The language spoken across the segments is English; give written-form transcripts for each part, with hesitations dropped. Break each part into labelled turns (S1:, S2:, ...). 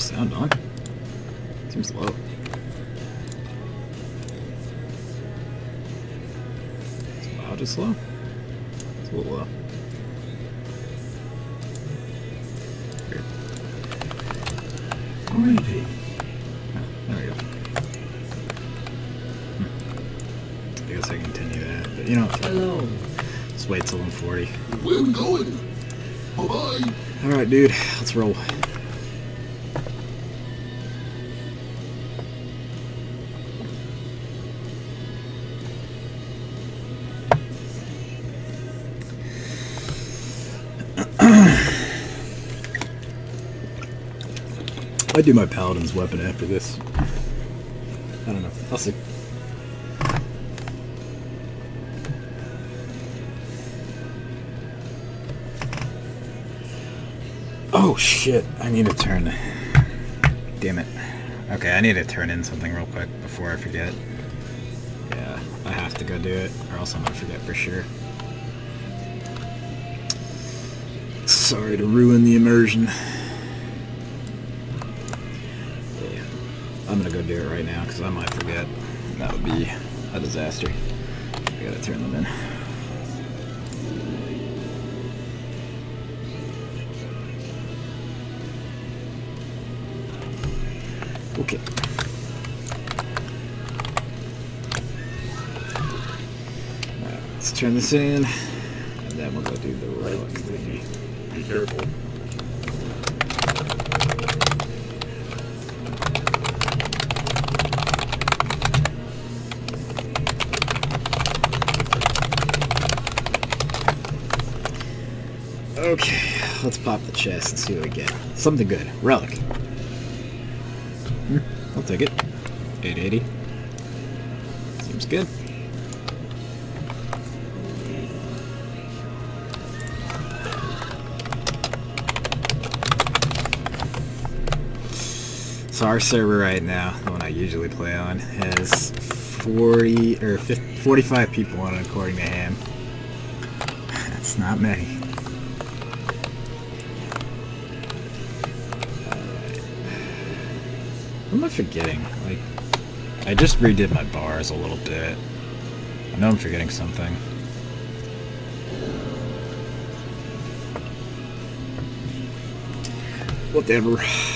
S1: sound on? Seems low. Is it loud or slow? It's a little low. Weird.
S2: Greetings.
S1: Oh, there we go. I guess I can continue that, but you know,
S2: Hello.
S1: let's wait till I'm 40.
S2: Where we going? Bye-bye.
S1: Alright, dude, let's roll. I do my paladin's weapon after this. I don't know. I'll see. Oh shit! I need to turn. Damn it. Okay, I need to turn in something real quick before I forget. Yeah, I have to go do it, or else I'm gonna forget for sure. Sorry to ruin the immersion. Yeah, I'm gonna go do it right now because I might forget. That would be a disaster. I gotta turn them in. Okay. Alright, let's turn this in, and then we'll go do the relic thingy.
S2: Be careful.
S1: Okay, let's pop the chest and see what we get. Something good. Relic. I'll take it. 880. Seems good. So our server right now, the one I usually play on, has 40 or 50, 45 people on it according to Ham. That's not many. What am I forgetting? Like, I just redid my bars a little bit. I know I'm forgetting something. Whatever.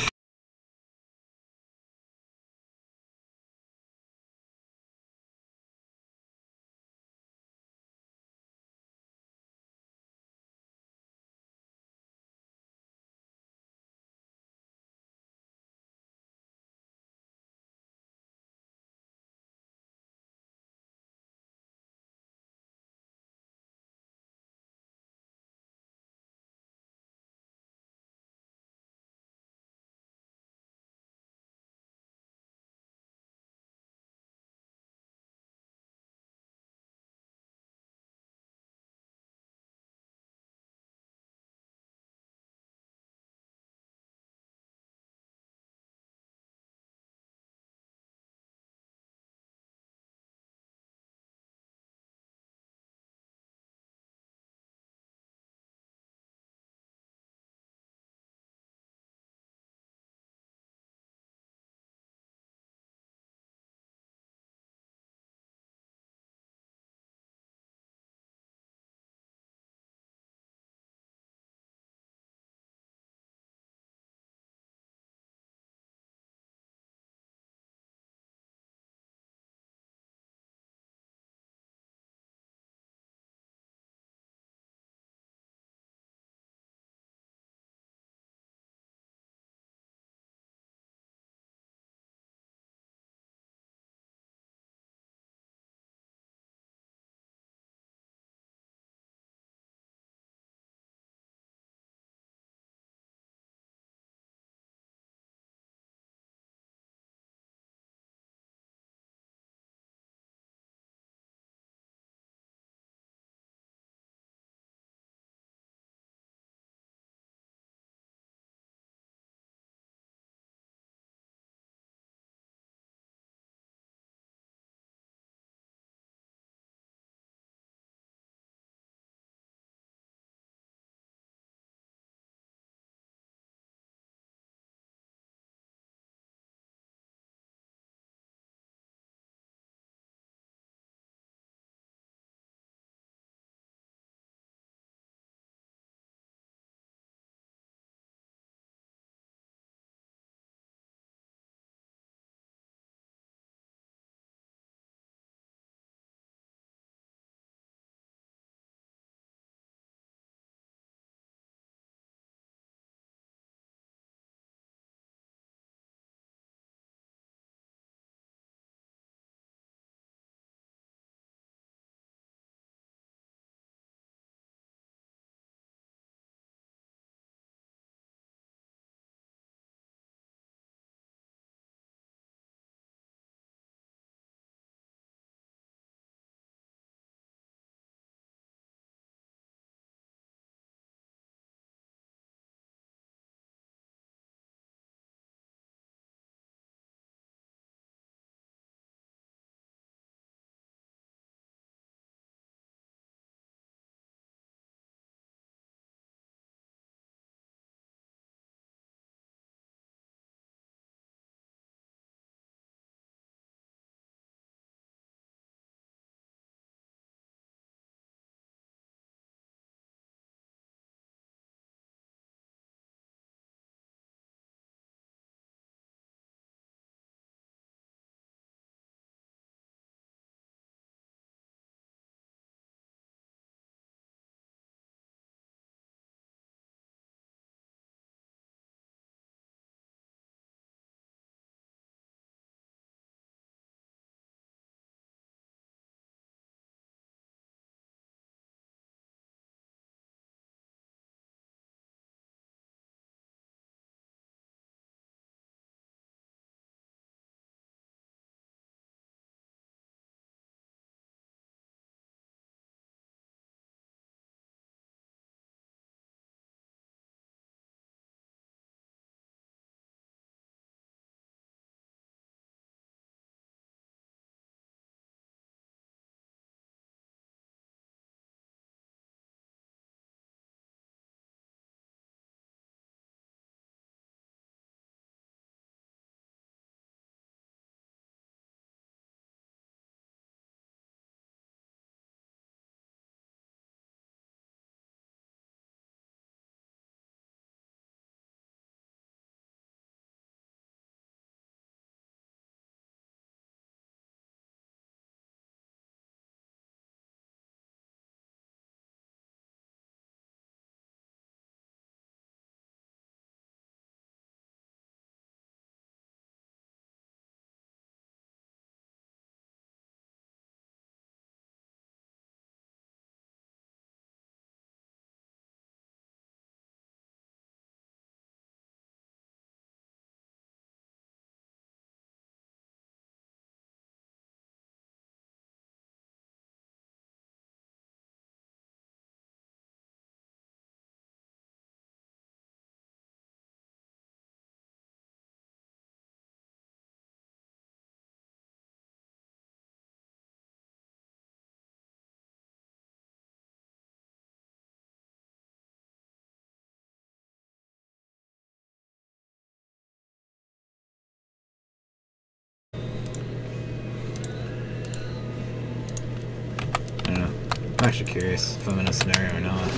S1: actually curious if I'm in a scenario or not.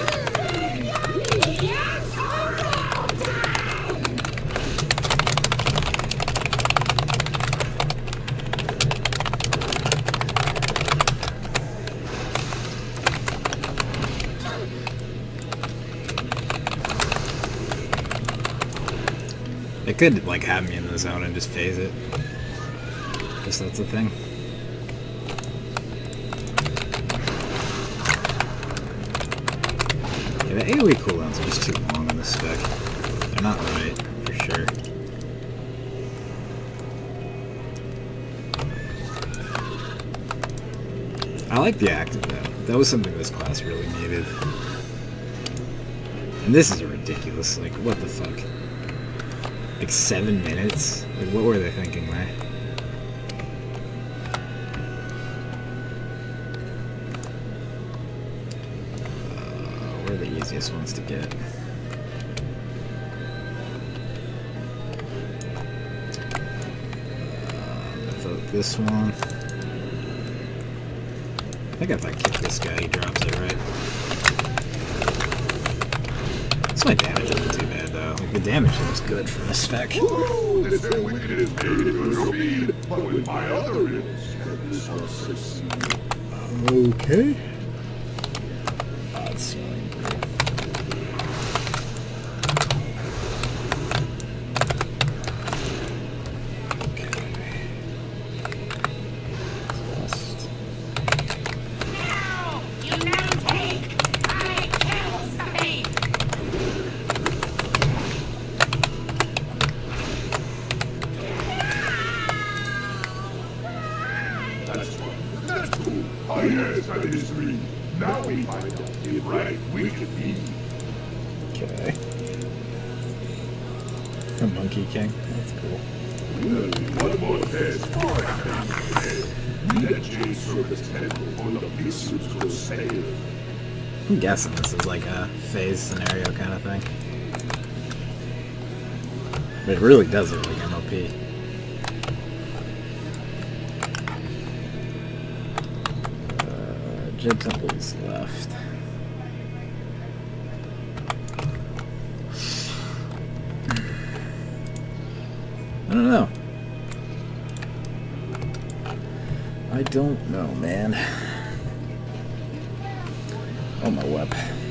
S1: It could, like, have me in the zone and just phase it. Guess that's the thing. Yeah, the AoE cooldowns are just too long on this spec. They're not right, for sure. I like the active, though. That was something this class really needed. And this is ridiculous. Like, what the fuck? Like 7 minutes? Like, what were they thinking there? What are the easiest ones to get? I thought this one. I think if I kick this guy, he drops it, right? That's my damage isn't too bad, though. Like, the damage looks good for this spec.
S2: Woo! This wicked is made good speed, but with my other riddles, this will succeed.
S1: Okay. That's
S2: That's cool. Oh yes, that is me. Now we find out the right wicked be.
S1: okay. A Monkey King. That's cool.
S2: One more test for that Jade Service Temple on the Visuals will sail.
S1: I'm guessing this is like a phase scenario kind of thing. But it really does look like MOP. Jade Temple's left. I don't know. I don't know, man. Oh, my web.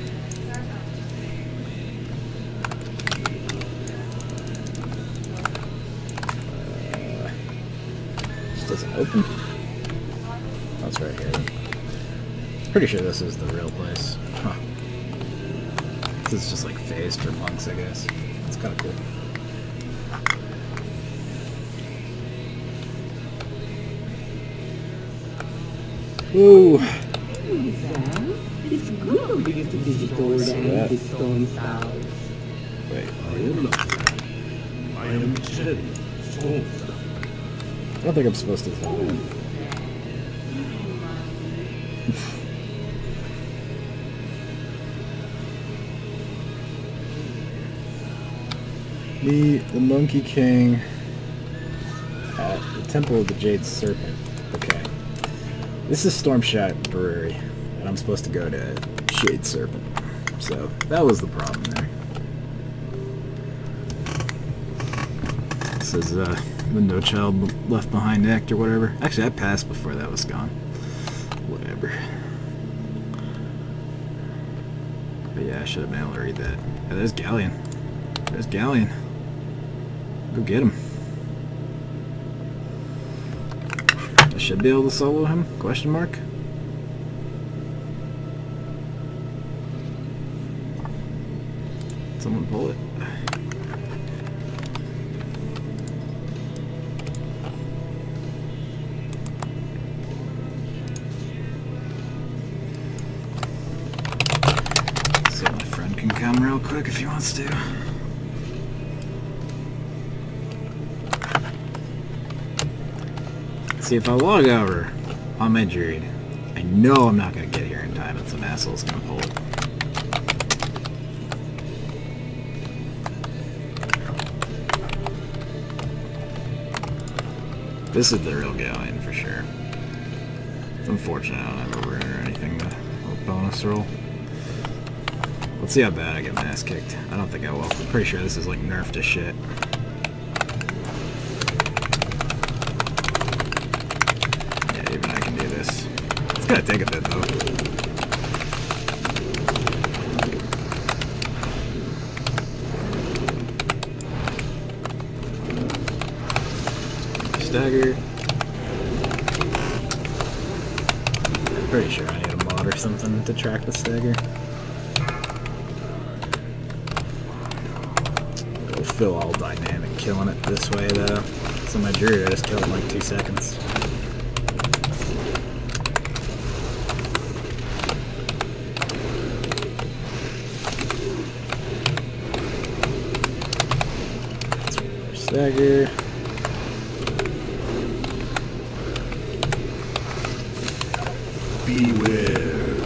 S1: This doesn't open. That's right here. Pretty sure this is the real place. Huh. This is just like phased for monks, I guess. It's kind of cool. Woo!
S3: It's good of you to visit all the empty stone house.
S1: Wait,
S2: I am Jedi.
S1: I don't think I'm supposed to tell him. The Monkey King at the Temple of the Jade Serpent. Okay. This is Stormshot Brewery, and I'm supposed to go to Jade Serpent. So, that was the problem there. This is the No Child Left Behind Act or whatever. Actually, I passed before that was gone. Whatever. But yeah, I should have been able to read that. Yeah, there's Galleon. There's Galleon. Go get him. I should be able to solo him? Question mark? Someone pull it. See if my friend can come real quick if he wants to. See, if I log over on my Druid, I know I'm not going to get here in time and some asshole's going to pull it. This is the real Galleon for sure. It's unfortunate I don't have a rune or anything to bonus roll. Let's see how bad I get my ass kicked. I don't think I will. I'm pretty sure this is like nerfed to shit. Yeah, even I can do this. It's gonna take a bit though. Stagger. Pretty sure I need a mod or something to track the stagger. Go Phil all dynamic killing it this way though. So my Druid I just killed in like 2 seconds. Stagger.
S2: Beware.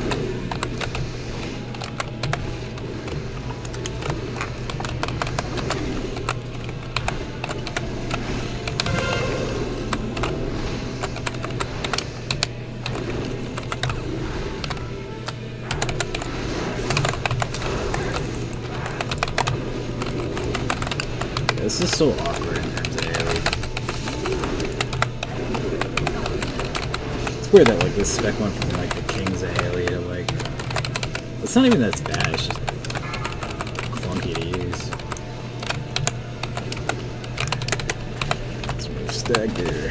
S1: This is so awkward in terms of AoE. It's weird that like this spec went from like the King's AoE to like... It's not even that it's bad, it's just clunky to use. Let's move Stagger.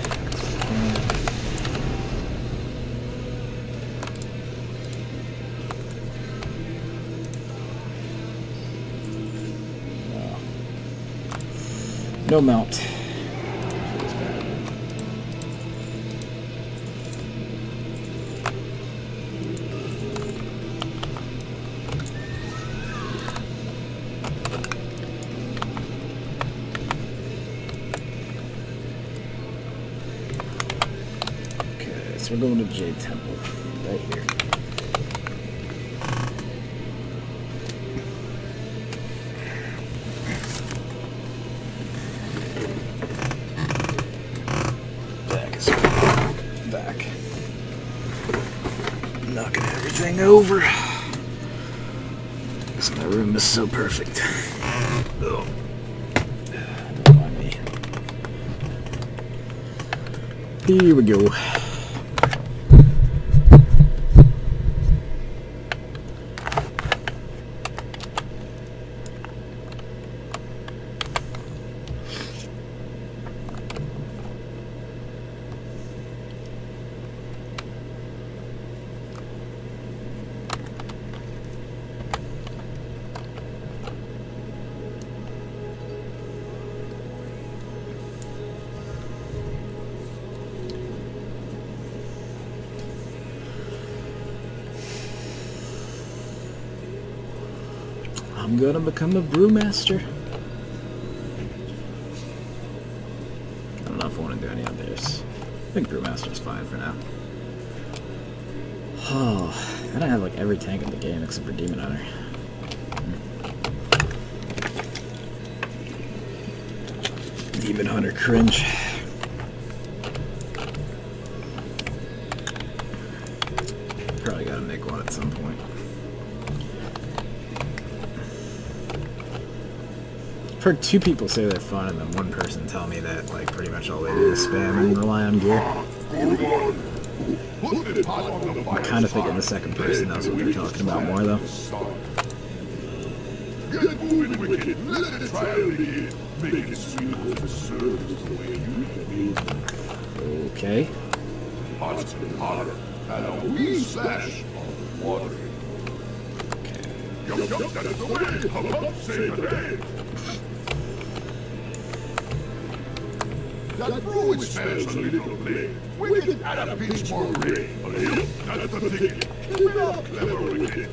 S1: No mount. Feels bad. Okay, so we're going to Jade Temple right here. Knocking everything over. This my room is so perfect. Oh. Don't mind me. Here we go. I'm gonna become a brewmaster. I don't know if I want to do any others. I think brewmaster's fine for now. Oh, then I have like every tank in the game except for Demon Hunter. Demon Hunter cringe. Probably gotta make one at some point. I've heard 2 people say they're fun and then 1 person tell me that like pretty much all they do is spam and rely on gear. I'm kind of thinking the second person knows what they're talking about more though.
S2: Get moving, Wicked. Let it try it again. Make it sweet with the service the way you can.
S1: Okay.
S2: Hotter and hotter, and a wee splash of water. Yup, yup, that's the way. Hop, hop, save the day. That brew smells a little late. Wicked, add a pinch more rain. Yep, that's the ticket. Keep it up, clever Wicked.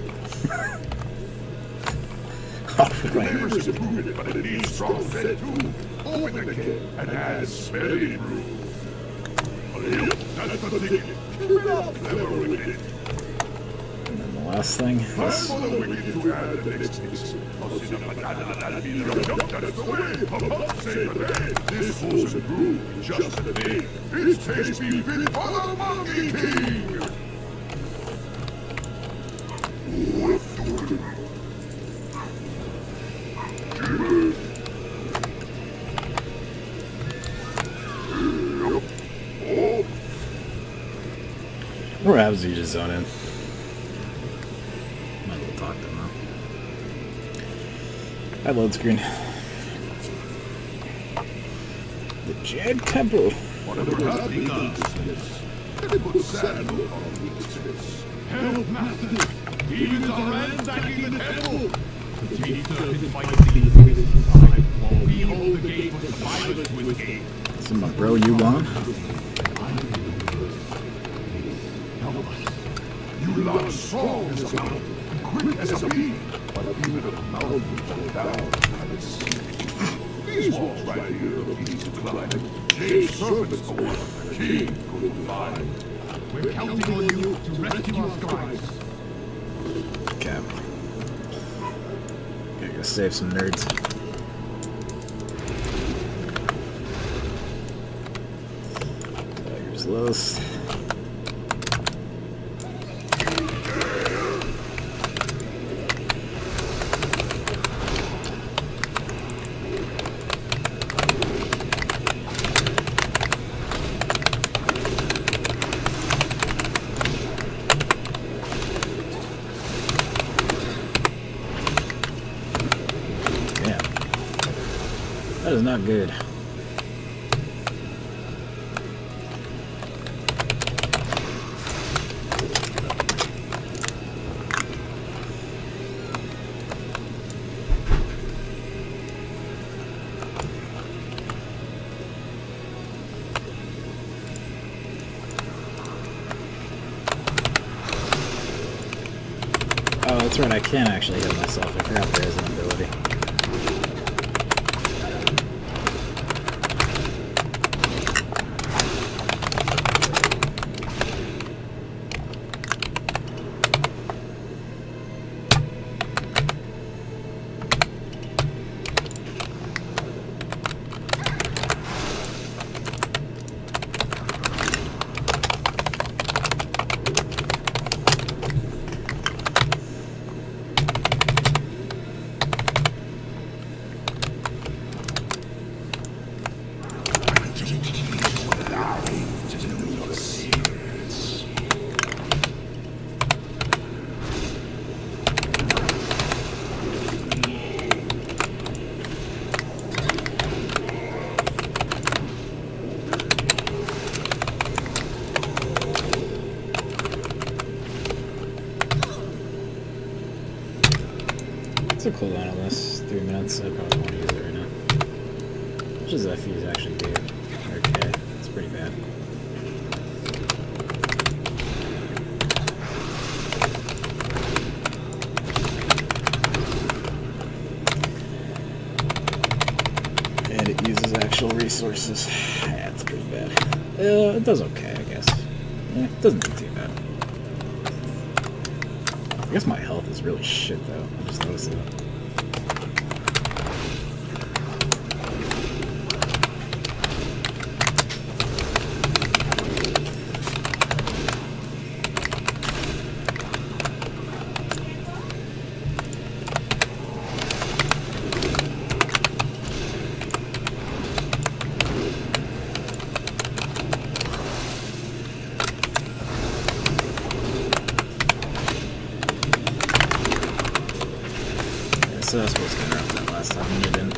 S2: Flavors is improving, but it needs strong fed too. Open the can and add smelly brew. Yep, that's the ticket. Keep it up, clever Wicked.
S1: And then the last thing.
S2: Time for the Wicked to add the next mix. That's the way. Hop, hop, save the day. This frozen brew, just a day. It's tasty fit for the Monkey King.
S1: What happens if you just zone in? Might as well talk to them, though. Hi, load screen. The Jade Temple.
S2: Whatever has begun this, it puts sand upon weakness. Help, Master! Demons are ransacking the temple! The Jade Serpent fights these voices inside, while we hold the gate for survivors to escape.
S1: So my bro, you won?
S2: You lie strong as a mountain, quick as a bee, but even if the mountain fall down at its seat. These walls right here look easy to climb. Jade Serpent's the one the king couldn't find. We're counting on you to rescue our scribes.
S1: Okay. Gotta go save some nerds. Tigers Los. That is not good. Oh, that's right, I can actually heal myself. I forgot there is an ability. What's the cooldown on this? 3 minutes. I probably won't use it right now. What does that fuse actually do? Okay, it's pretty bad. And it uses actual resources. Yeah, it's pretty bad. It does okay, I guess. Yeah, it doesn't do too bad. I guess my health is really shit, though. I just noticed that. So I was supposed to interrupt that last time and you didn't.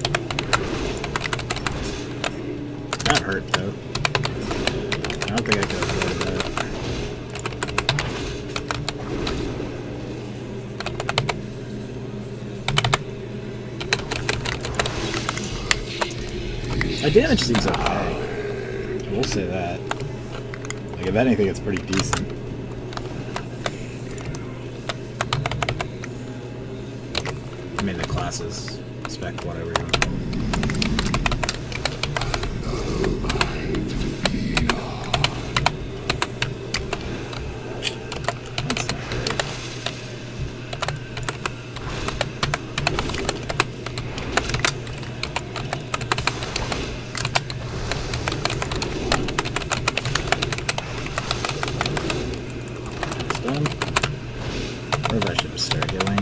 S1: That hurt though. I don't think I could have avoided that. My damage seems okay. We'll say that. Like if anything, it's pretty decent. I mean, the classes, spec, whatever. That's not great. It's done. Or if I should just start healing.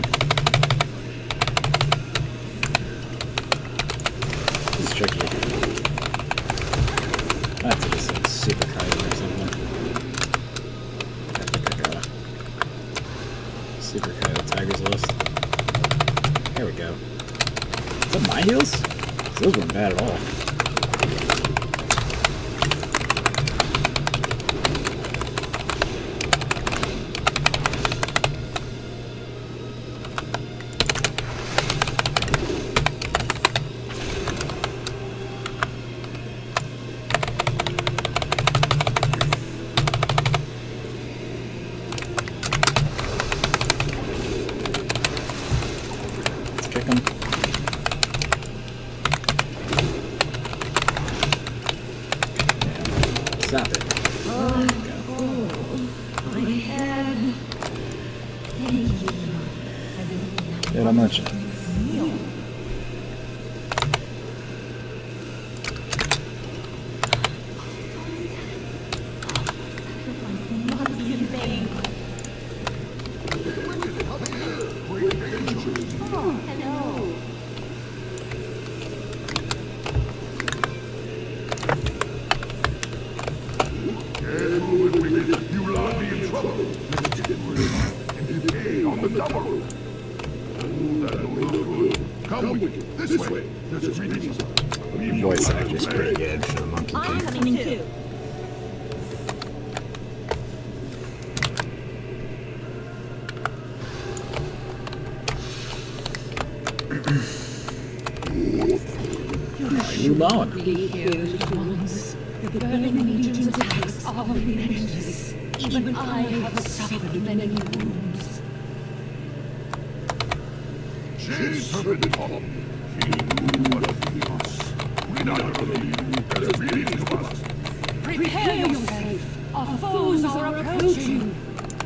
S1: It's tricky. I have to just like super kite or something. that my heals? Those weren't bad at all. Kick him. Stop it.
S4: My head. Thank you.
S1: Yeah, not much.
S4: Not be in vain. Oh, hello.
S2: You'll all be in trouble. And you pay on the double. Oh, that'll look good. Come with me. This way. There's a reading.
S1: Voice actor's pretty good for the Monkey
S4: I'm
S1: King.
S4: coming too.
S1: You blowing?
S4: Be here, little ones. The burning legion's attacks are relentless. Even I have suffered many wounds.
S2: Jade Serpent Hall. He knew what to us. We not believe there's a reading to us.
S4: Prepare yourself. Our foes are approaching.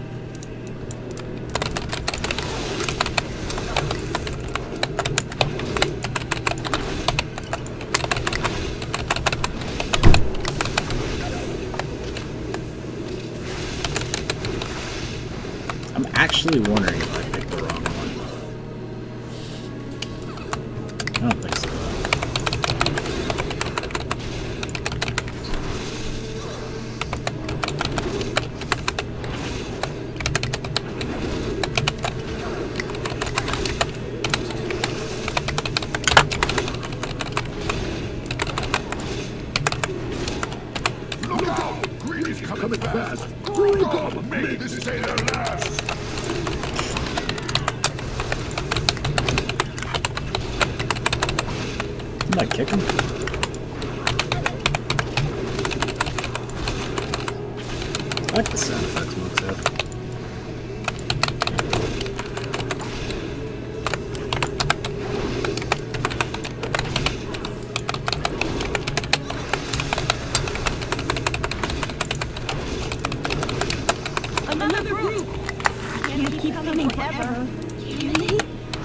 S1: I'm actually wondering if I picked the wrong one. I don't think so.
S2: Look out! Greedy's coming fast. God, make this day their last.
S1: Did I kick him? I like the sound effects Monk's have.
S4: Another group. I can't keep coming forever. Really?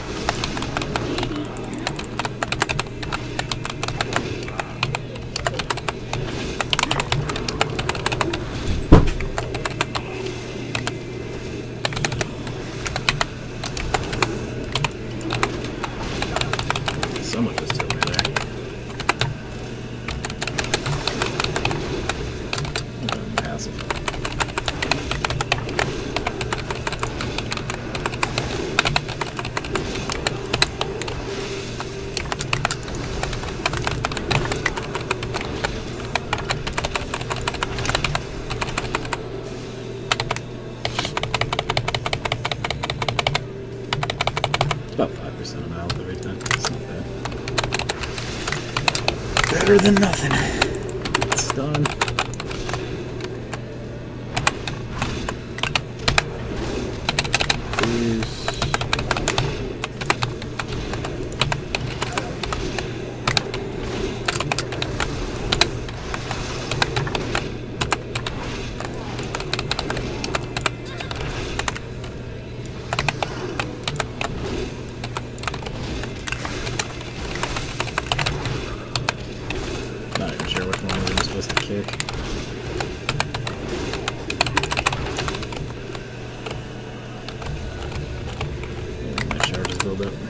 S1: Someone just told me there. Passive. About 5% of my health every time. It's not bad. Better than nothing. It's done. Please. Not even sure which one I'm supposed to kick. My charges build up.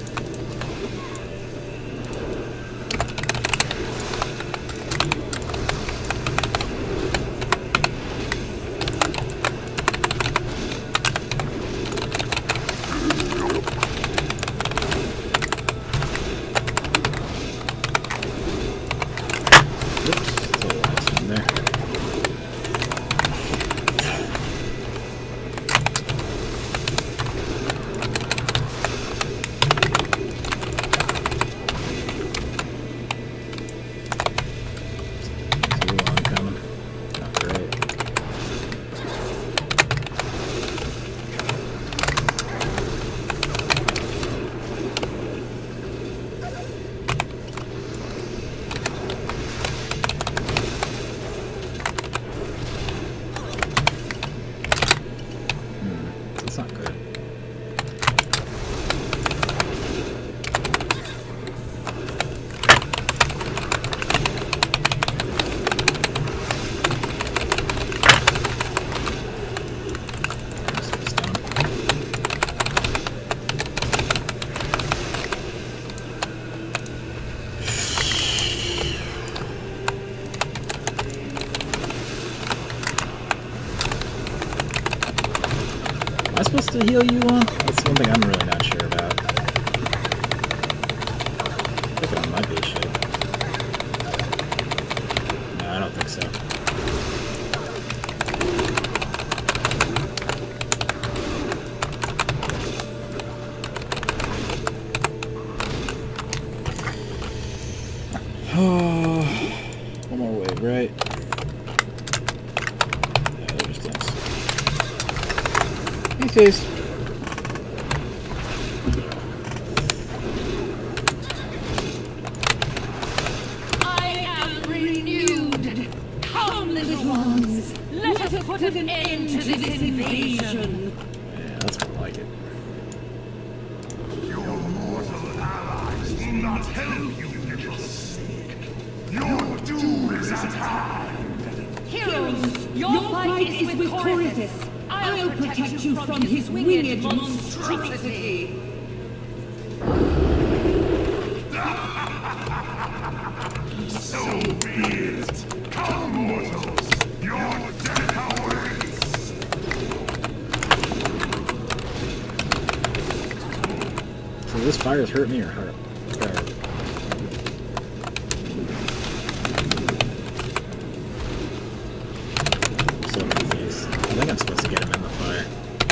S1: Am I supposed to heal you on? That's one thing I'm really not sure about. I think I might be shit. No, I don't think so. One more wave, right? Yeah, there's this. He says.
S4: I am renewed. Come, little ones. Let us put an end to this invasion.
S1: Yeah, that's more like it.
S2: Your mortal allies will not help you, little snake. Your doom is at hand.
S4: Heroes, your fight is with Corythus. I'll protect you from his winged monstrosity.
S2: So be it. Come, mortals. Your death awaits.
S1: So this fire's hurt me or hurt? So confused. I think I'm supposed to get him in the fire.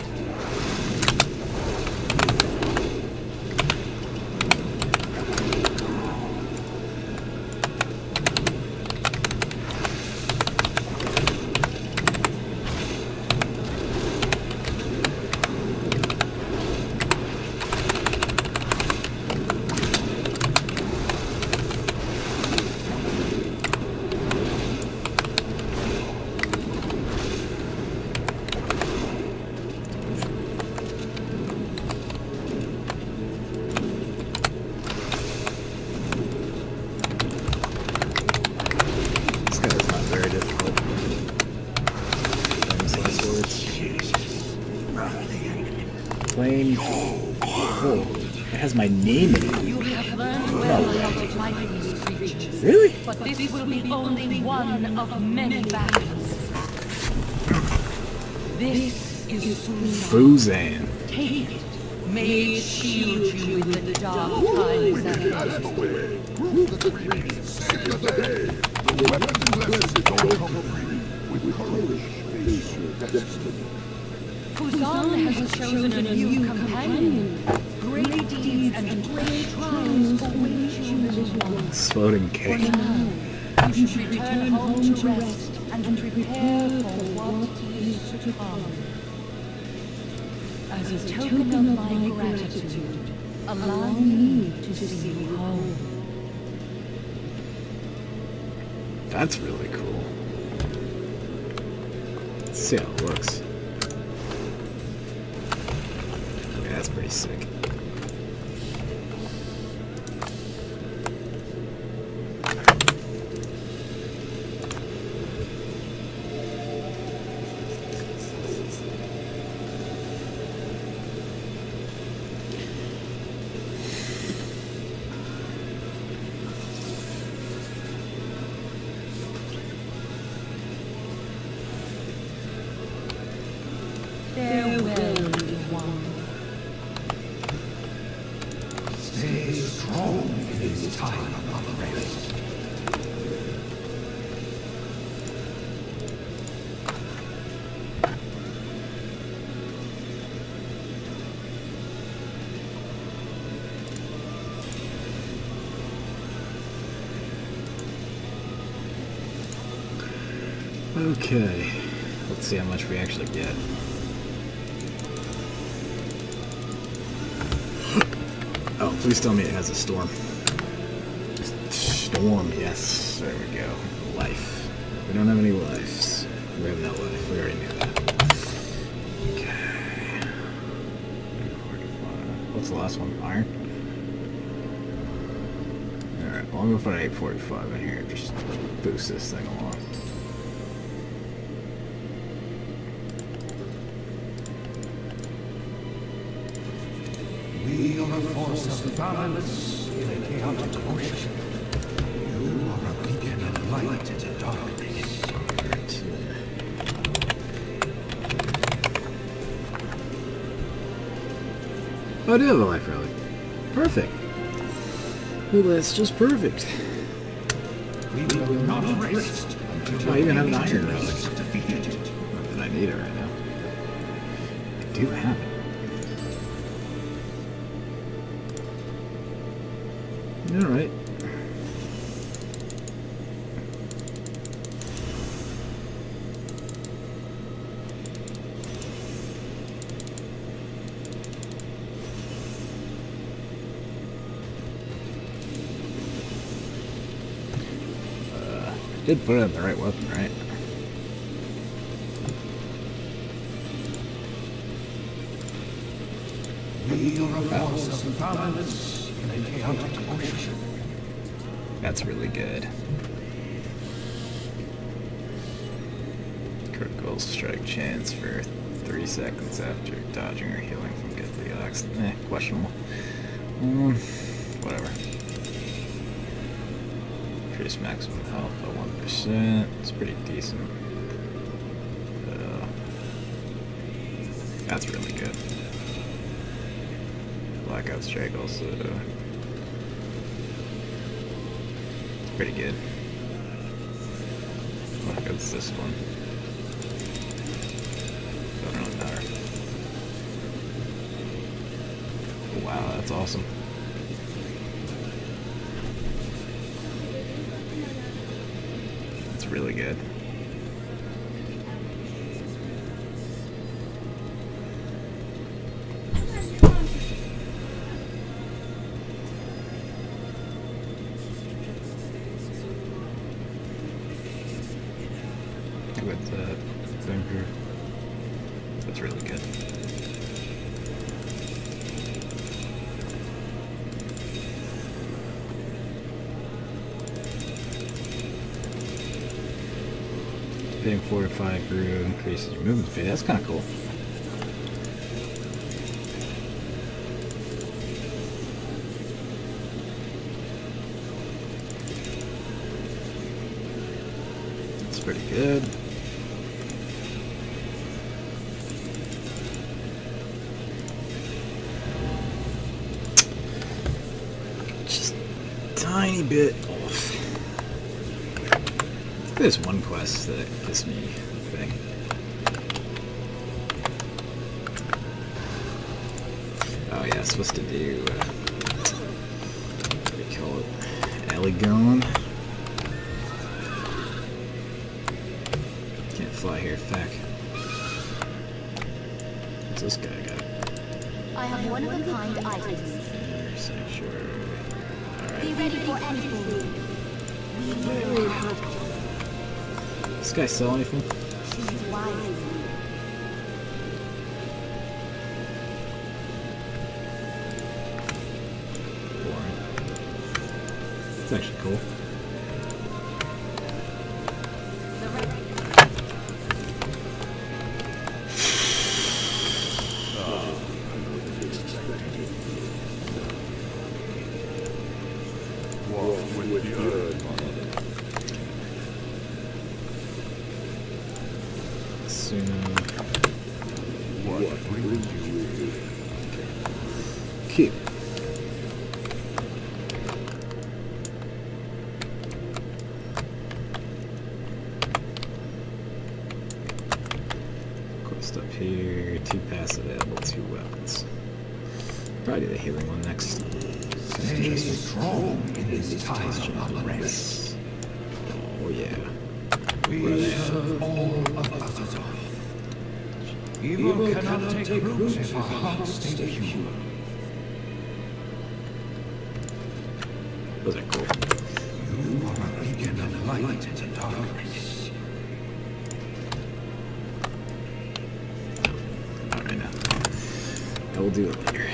S1: Flame. Oh, it has my name in it.
S4: You have learned well how to fight these creatures.
S1: Really?
S4: But this will be only one of many battles. This is
S1: Fuzan.
S4: Take it. May it shield you with the dark times ahead.
S2: Prove the creed. Save the day. The weapons blessed don't come free. With courage, face your destiny.
S4: Fuzan has chosen a new companion. Great deeds and great trials await you, little ones.
S1: Exploding cake.
S4: For now, you should return home to rest and prepare for what is to come. As a token of my gratitude, allow me to see you home.
S1: That's really cool. Let's see how it looks. Yeah, that's pretty sick.
S4: Farewell, little one.
S2: Stay strong in this time of rest.
S1: Okay. Let's see how much we actually get. Oh, please tell me it has a storm. Storm, yes. There we go. Life. We don't have any lives. We have no life. We already knew that. Okay. What's the last one? Iron? Alright, well, I'm gonna put an 845 in here. Just boost this thing along.
S2: We are a force of balance in a chaotic ocean. You are a beacon of light in the darkness.
S1: Oh, I do have a life relic. Perfect. Well, that's just perfect.
S2: We will not rest.
S1: Oh, I even have an iron relic. Not that I need it right now. I do have it. Alright. Did put it in the right weapon, right?
S2: We are a force of balance in a chaotic ocean.
S1: That's really good. Critical strike chance for 3 seconds after dodging or healing from get the oxygen. Questionable. Whatever. Increase maximum health by 1%. It's pretty decent. That's really good. Blackout strike also. It's pretty good. What good's this one? Doesn't really matter. Wow, that's awesome. It's really good. With the thing here. That's really good. Hitting 4 to 5 grew increases your movement speed. That's kind of cool. That's pretty good. Just a tiny bit off. There's one quest that gives me a thing. Oh yeah, I'm supposed to do, what do you call it? Elgon? Can't fly here, feck. What's this guy got?
S5: I have one-of-a-kind items.
S1: Sanctuary. Alright.
S5: Be ready for anything.
S1: Does this guy sell anything?
S5: Choose wisely.
S1: Boring. It's actually cool.
S2: With the earth.
S1: Soon.
S2: What brings you here?
S1: Keep. Quest up here. 2 passive available, 2 weapons. Probably do the healing one next.
S2: Stay strong in this time of unrest.
S1: Oh yeah.
S2: We serve all of Azeroth. Evil cannot take root if our hearts stay pure.
S1: Those are cool.
S2: You are a beacon of light in the darkness.
S1: Alright now. I will do it later.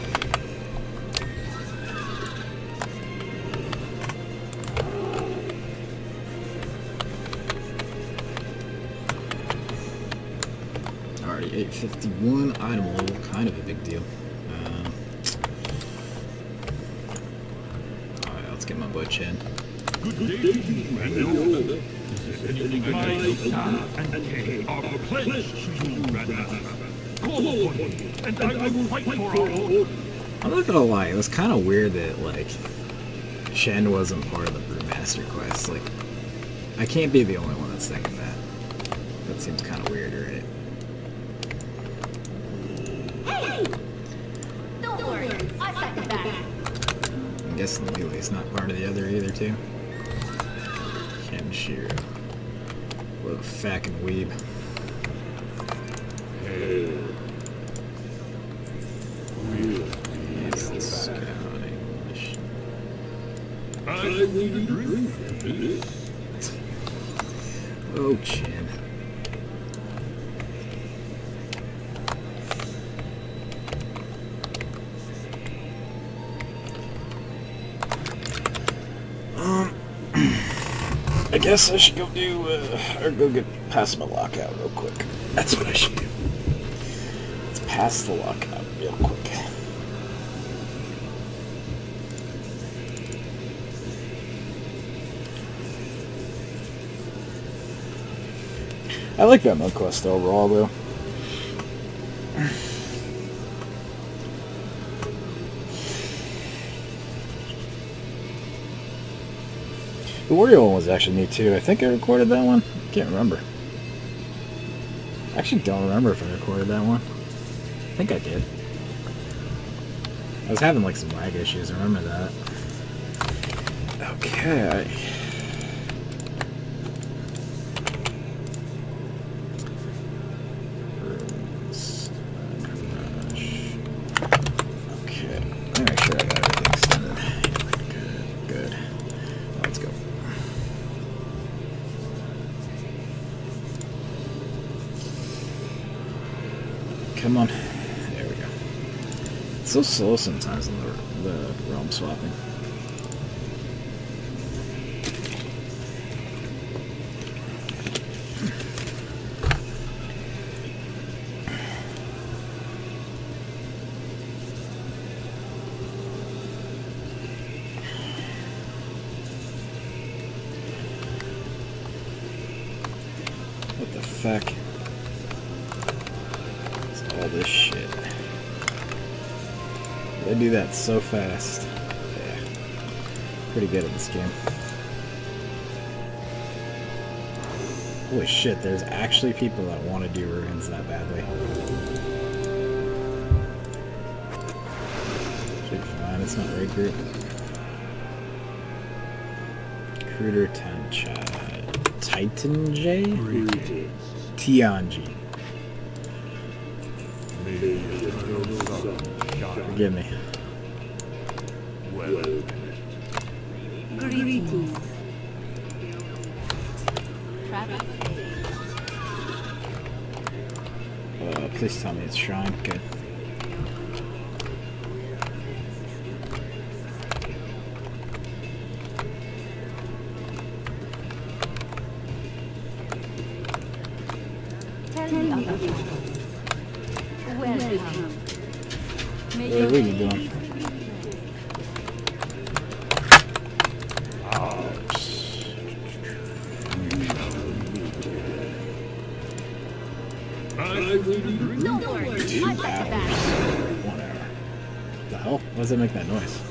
S1: Alright, 851 item level, kind of a big deal. Alright, let's get my butch in.
S2: Good day to you and all. My staff and Kay are pledged to you, Radna. Call on me, and I will fight for our order.
S1: I'm not gonna lie, it was kind of weird that, like, Shen wasn't part of the Brewmaster quest. Like, I can't be the only one that's thinking that. That seems kind of weird, right?
S5: Hey! Don't worry, I second that.
S1: I'm guessing Lili's not part of the other either, too. Kenshiro. What a fucking weeb. Yes, the scouting mission.
S2: I will agree with this.
S1: Oh, Chin. I guess I should go do, or go get past my lockout real quick. That's what I should do. Let's pass the lockout real quick. I like that mud quest overall, though. The Wario one was actually neat too. I think I recorded that one. I can't remember. I actually don't remember if I recorded that one. I think I did. I was having like some lag issues, I remember that. Okay. Okay. Let me make sure I got everything extended. Good. Let's go. Come on. There we go. It's so slow sometimes in the realm swapping. What the fuck? It's all this shit. They do that so fast. Yeah. Pretty good at this game. Holy shit, there's actually people that want to do ruins that badly. Should be fine, it's not raid group. Recruiter Tanchai. Titan J? Tianji. Forgive me.
S5: Greetings.
S1: Please tell me it's Shrine. Good.
S5: Tell me about it. Welcome.
S1: What are we doing?
S5: Don't worry, I second that.
S1: 1 hour. The hell? Why does that make that noise?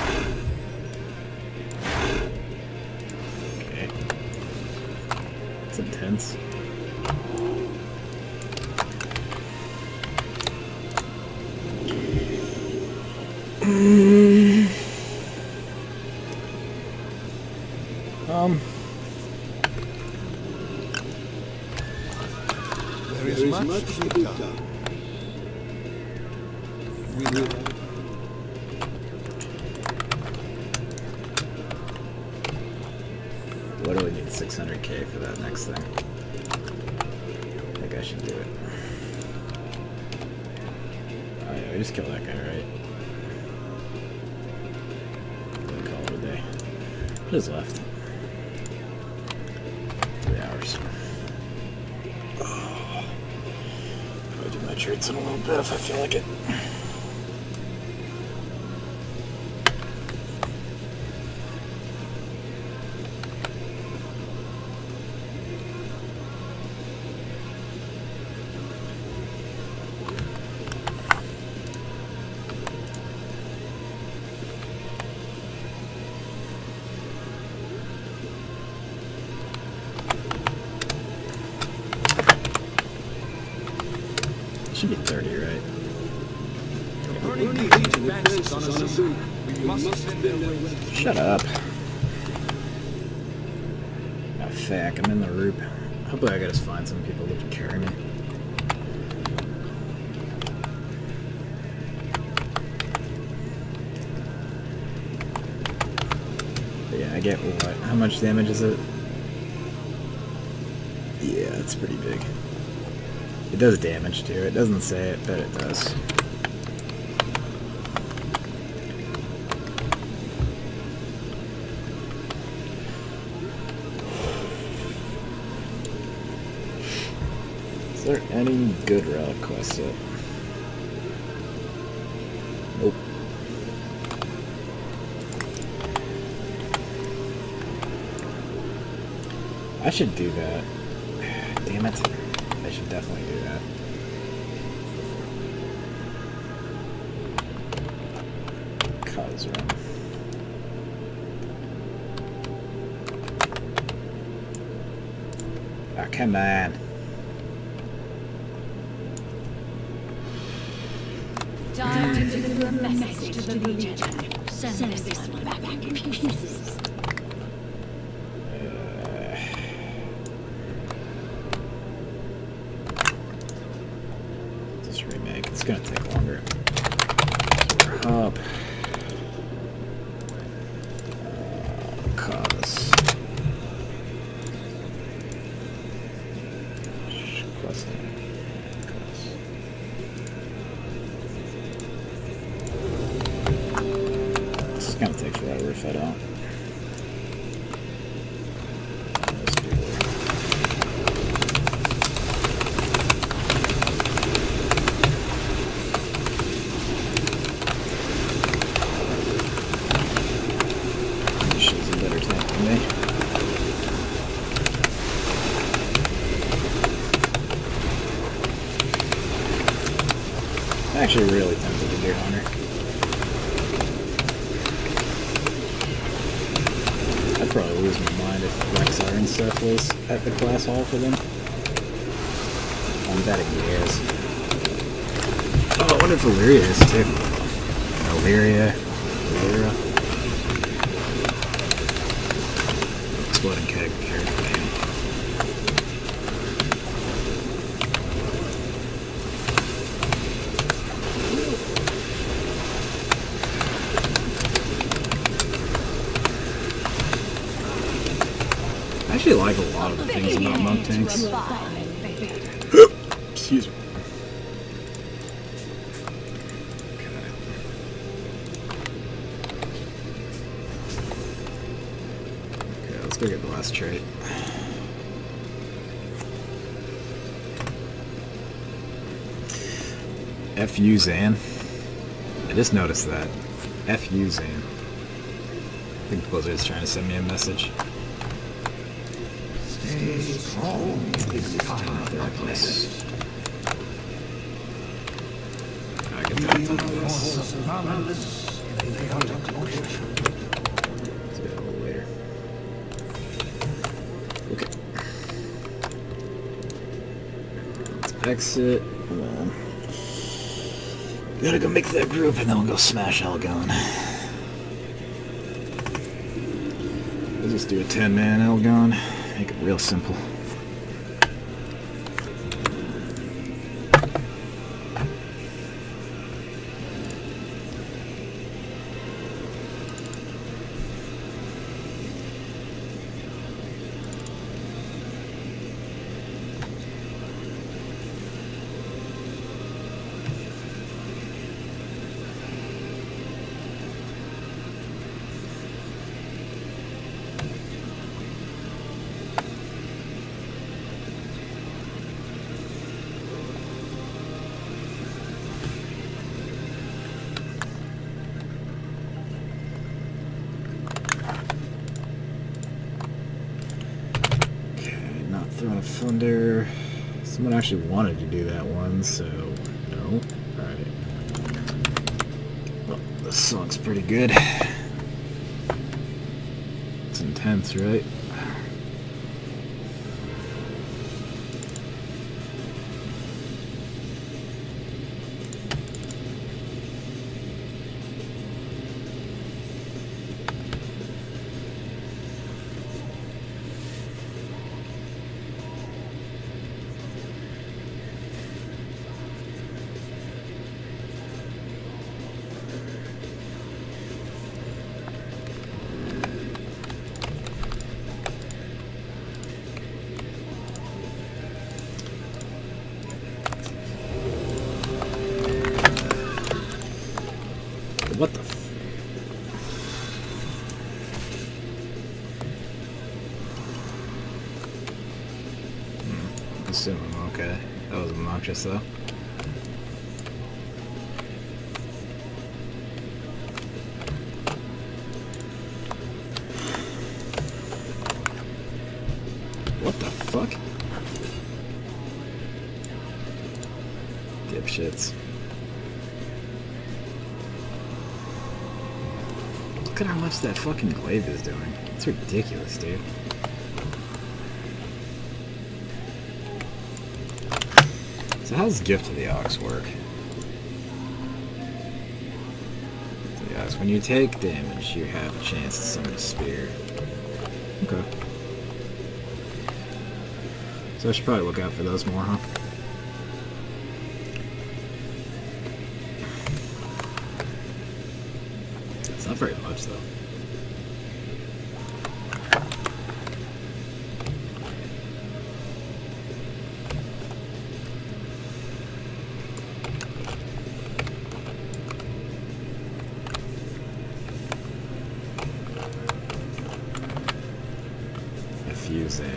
S1: Okay. It's intense.
S2: There is much to be done.
S1: Literally need 600k for that next thing. I think I should do it. Oh yeah, we just killed that guy, right? Then call it a day. What is left? 3 hours. Oh. I'll do my treats in a little bit if I feel like it. should be 30, right? Shut up. Oh, fuck, I'm in the roop. Hopefully I gotta find some people that can carry me. But yeah, I get what? How much damage is it? Yeah, it's pretty big. It does damage too. It doesn't say it, but it does. Is there any good relic quests yet? Nope. I should do that. Damn it. I should definitely do that. Khazra. Ah, come on.
S4: Time to deliver a message to the Legion. Send this one back in pieces.
S1: This remake, it's gonna take longer. So we're up. Cause. This is gonna take forever if I don't. She's a better tank than me. I'm actually really tempted to do Hunter. I'd probably lose my mind if Rexar and stuff was at the class hall for them. I'm betting he is. Oh, I wonder if Illyria is too. Illyria. Exploding keg carried the name. I actually like a lot of the things about monk tanks. Excuse me. Okay, let's go get the last trait. F.U. Zan. I just noticed that. F.U. Zan. I think Blizzard's trying to send me a message.
S2: Stay strong in time of darkness.
S1: I get that. Let's get a little later. Okay. Let's exit. Gotta go make that group and then we'll go smash Elgon. We'll just do a 10-man Elgon. Make it real simple. Throne of Thunder. Someone actually wanted to do that one, so no. Alright. Well, this song's pretty good. It's intense, right? Consume them, okay. That was obnoxious though. What the fuck? Dipshits. Look at how much that fucking glaive is doing. It's ridiculous, dude. So how does Gift of the Ox work? So yes, when you take damage, you have a chance to summon a spear. Okay. So I should probably look out for those more, huh? It's not very much, though. Fuse in.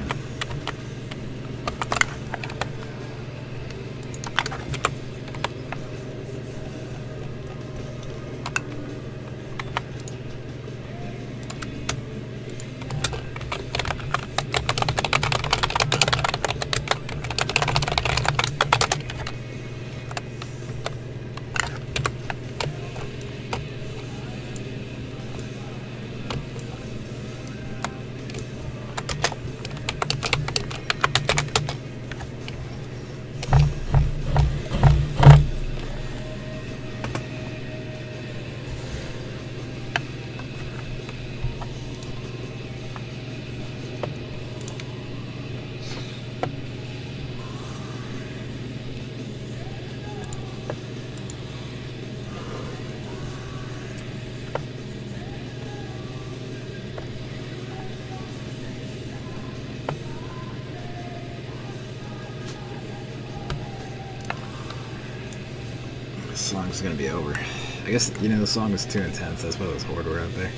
S1: This song's gonna be over. I guess, you know, the song was too intense. That's why those Horde were out there.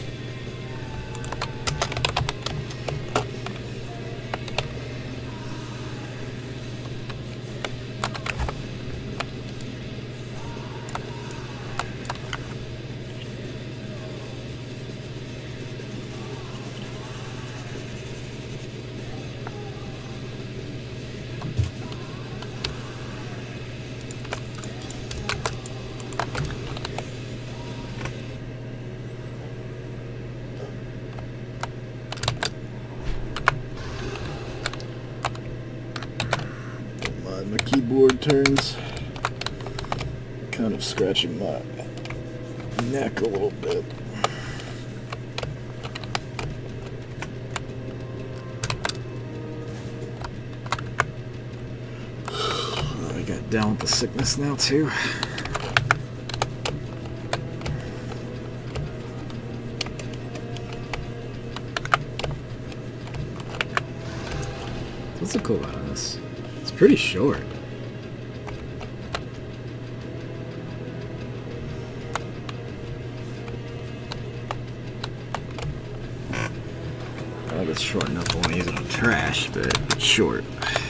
S1: My keyboard turns, kind of scratching my neck a little bit. I got down with the sickness now too. What's the cooldown on this? It's pretty short. I think it's short enough I want to use it on trash, but it's short.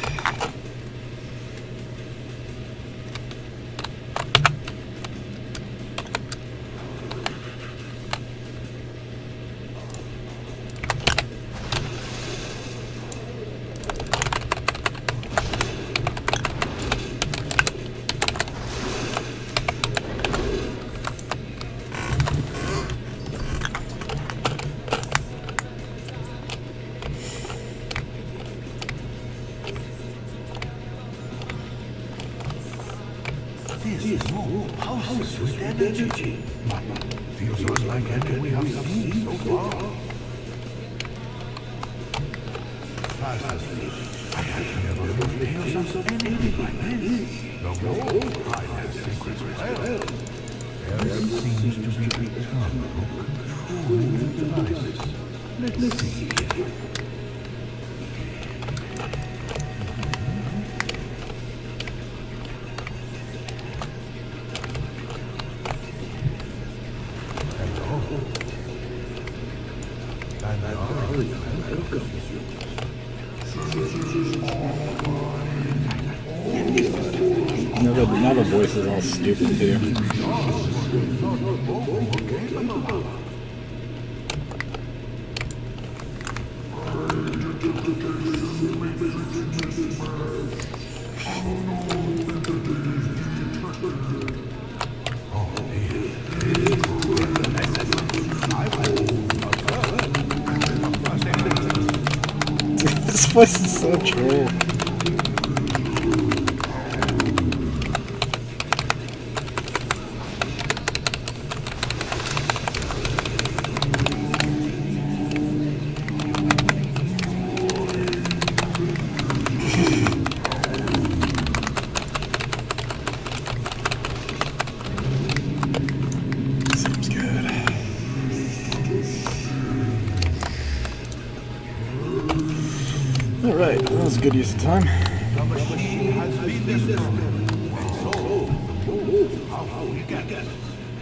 S2: How sweet energy. Feels like anything we have seen so far. Fascinating. I have never heard tales of anything like this. The world hides secrets well. There seems to be a tunnel controlling the devices. Let's see.
S1: now the voice is all stupid too. This voice is so troll. Seems good. Alright, that was a good use of time.
S2: The machine has been destroyed. And so, how we get it?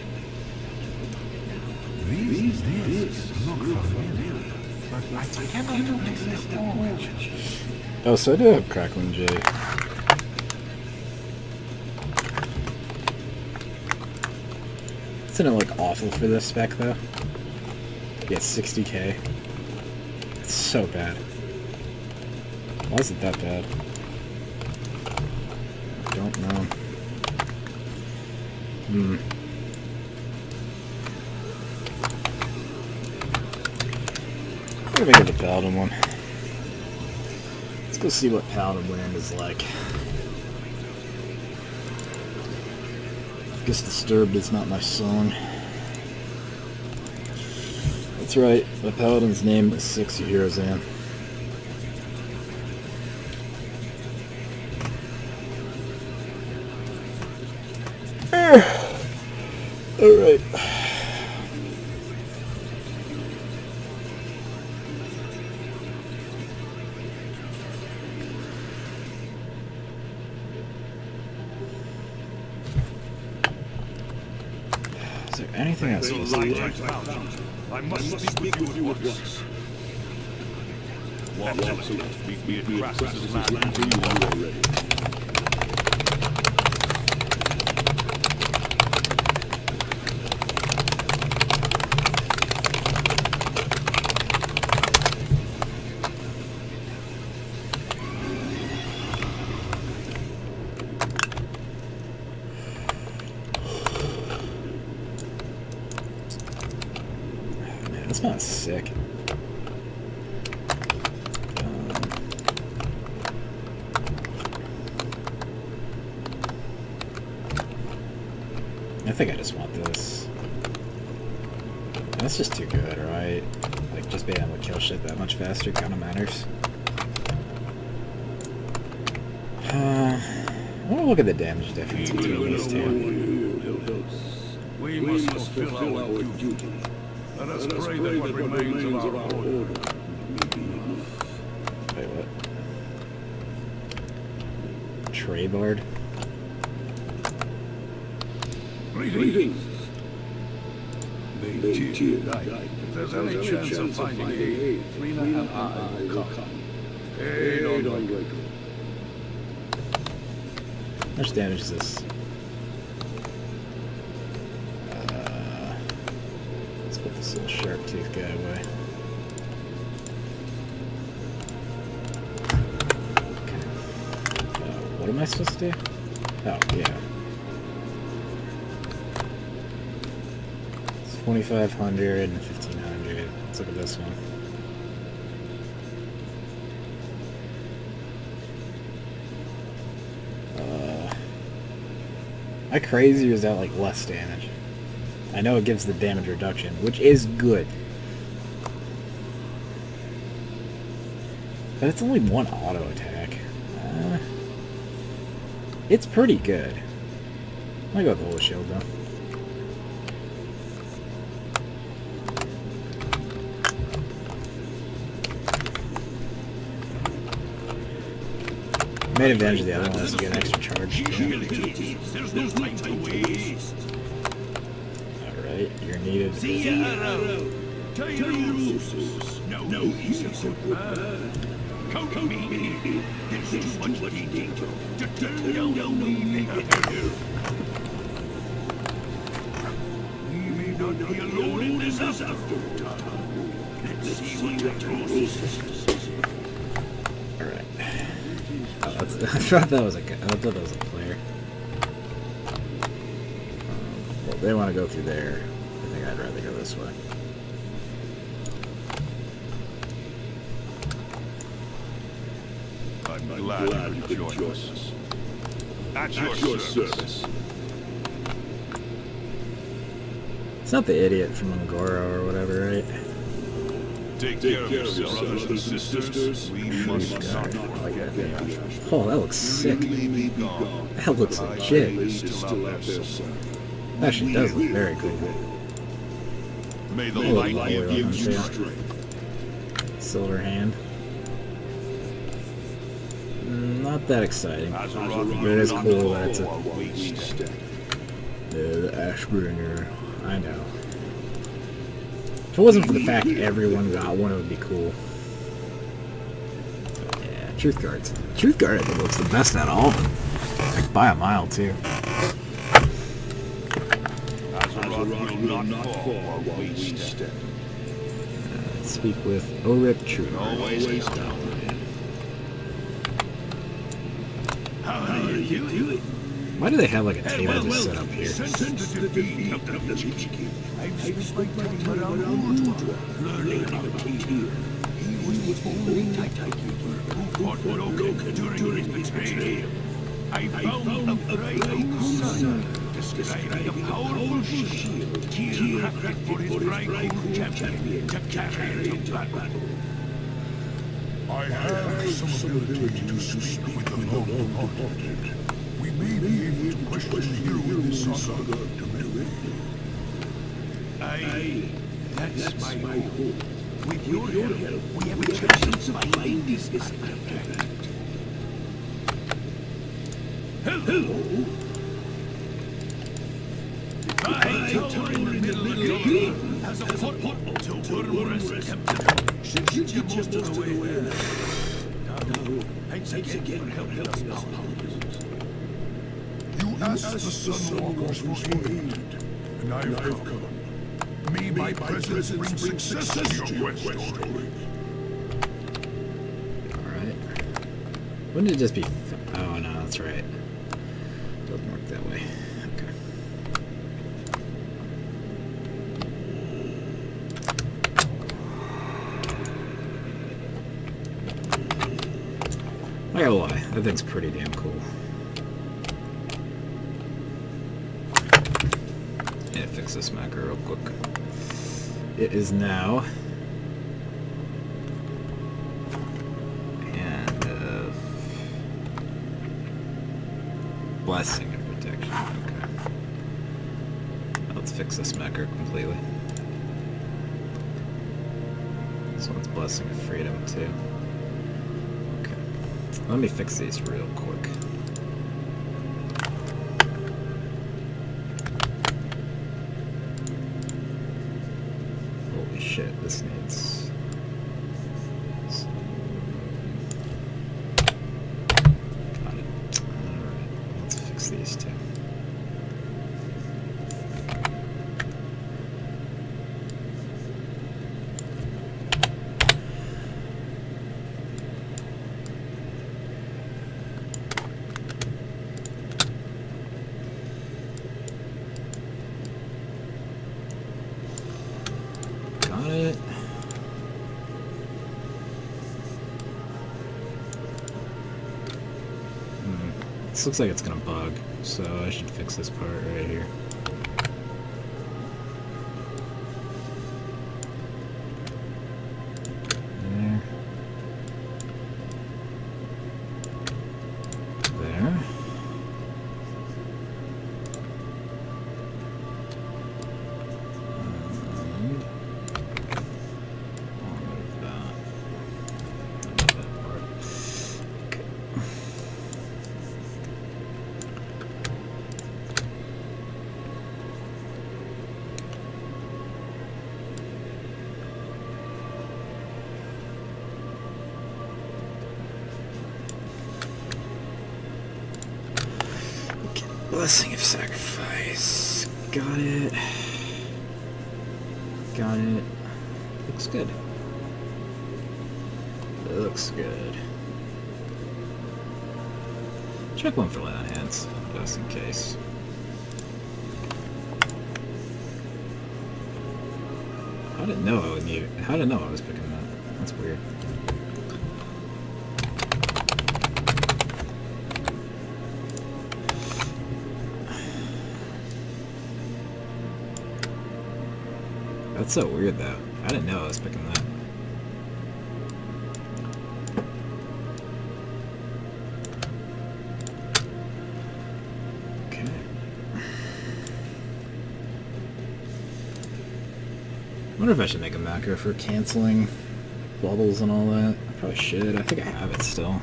S2: These discs look familiar, but I cannot place this language.
S1: Oh, so I do have Crackling J. Isn't it like awful for this spec though? Yeah, 60k. It's so bad. Why is it that bad? I don't know. I'm gonna make it the Paladin one. Let's go see what Paladin Land is like. Guess Disturbed is not my song. That's right, the Paladin's name is Six Heroes Ann. Alright. Is there anything else?
S2: I must speak with you at once. Watson, meet me at Crassus's land until you are ready.
S1: That's not sick. I think I just want this. That's just too good, right? Like, just being able to kill shit that much faster kind of matters. I want to look at the damage difference between these two.
S2: We must fulfill our duty. Let us pray that what remains of our order may be enough.
S1: Wait, what? Trebard?
S2: Greetings. May Tyr guide. If there's any chance of finding aid, Lena and I will come. Aid on Greco.
S1: How much damage is this? Let's put this little sharp tooth guy away. Okay. What am I supposed to do? Oh, yeah. It's 2,500 and 1,500. Let's look at this one. Am I crazy or is that like less damage? I know it gives the damage reduction, which is good. But it's only one auto attack. It's pretty good. I'm gonna go with the Holy Shield though. Main advantage of the other one is to get an extra charge.
S2: There's no time to waste.
S1: Alright, you're needed.
S2: See ya, Tyrus. No, he's a good man. Count me in. There's too much danger to turn down anything ahead here. We may not be alone in this after time. Let's see what the truth is.
S1: Alright. I thought that was a player. Well, they want to go through there. I think I'd rather go this way.
S2: I'm glad you could join us. At your service.
S1: It's not the idiot from Angora or whatever, right?
S2: Take care of yourself, brothers and sisters. We must not forget the Ash.
S1: Oh, that looks sick. That looks legit. Actually, does look very cool.
S2: May the
S1: Oh,
S2: light
S1: Lord,
S2: give
S1: I'm
S2: you
S1: saying.
S2: strength.
S1: Silver hand. Not that exciting. But it is cool that it's the Ashbringer. I know. If it wasn't for the fact everyone got one, it would be cool. But yeah, Truth Guards. Truth Guard, I think, looks the best out of all of them. Like, by a mile, too.
S2: Azeroth will not fall while we step.
S1: Speak with Orip Truth.
S2: Always down. How do you do it?
S1: Why do they have like a table just set up here?
S2: Since the defeat of the Chichi, I've spent my time around Ultra, learning about Tyr. He was the only Titan who fought Loken during his betrayal. I found a bright sun describing a powerful shield Tyr crafted for his bright champion to carry into battle. I have some ability to speak with the long-departed. We may be able to question the hero in this saga to do it. Aye, that's my hope. With your help, we have a chance of finding this artifact. Hello! The tower in the middle of the game has a portal to Wormrest Temple. Should you most of the way there? Now, thanks again for helping us out. You asked the Sunwalkers for aid, and I've come. May my presence bring success to your quest story.
S1: Alright. Wouldn't it just be... Oh, no, that's right. Doesn't work that way. Okay. I gotta lie, that thing's pretty damn cool. Yeah, fix this macro real quick. It is now... And, blessing and protection, okay. Let's fix this macro completely. This one's blessing of freedom, too. Let me fix these real quick. Holy shit, this needs... Got it. Alright, let's fix these two. This looks like it's gonna bug, so I should fix this part right here. There. There. Blessing of Sacrifice. Got it. Got it. Looks good. Looks good. Check one for lay on hands, just in case. I didn't know I would need it. How did I know I was picking that? That's weird. That's so weird though. I didn't know I was picking that. Okay. I wonder if I should make a macro for canceling bubbles and all that. I probably should. I think I have it still.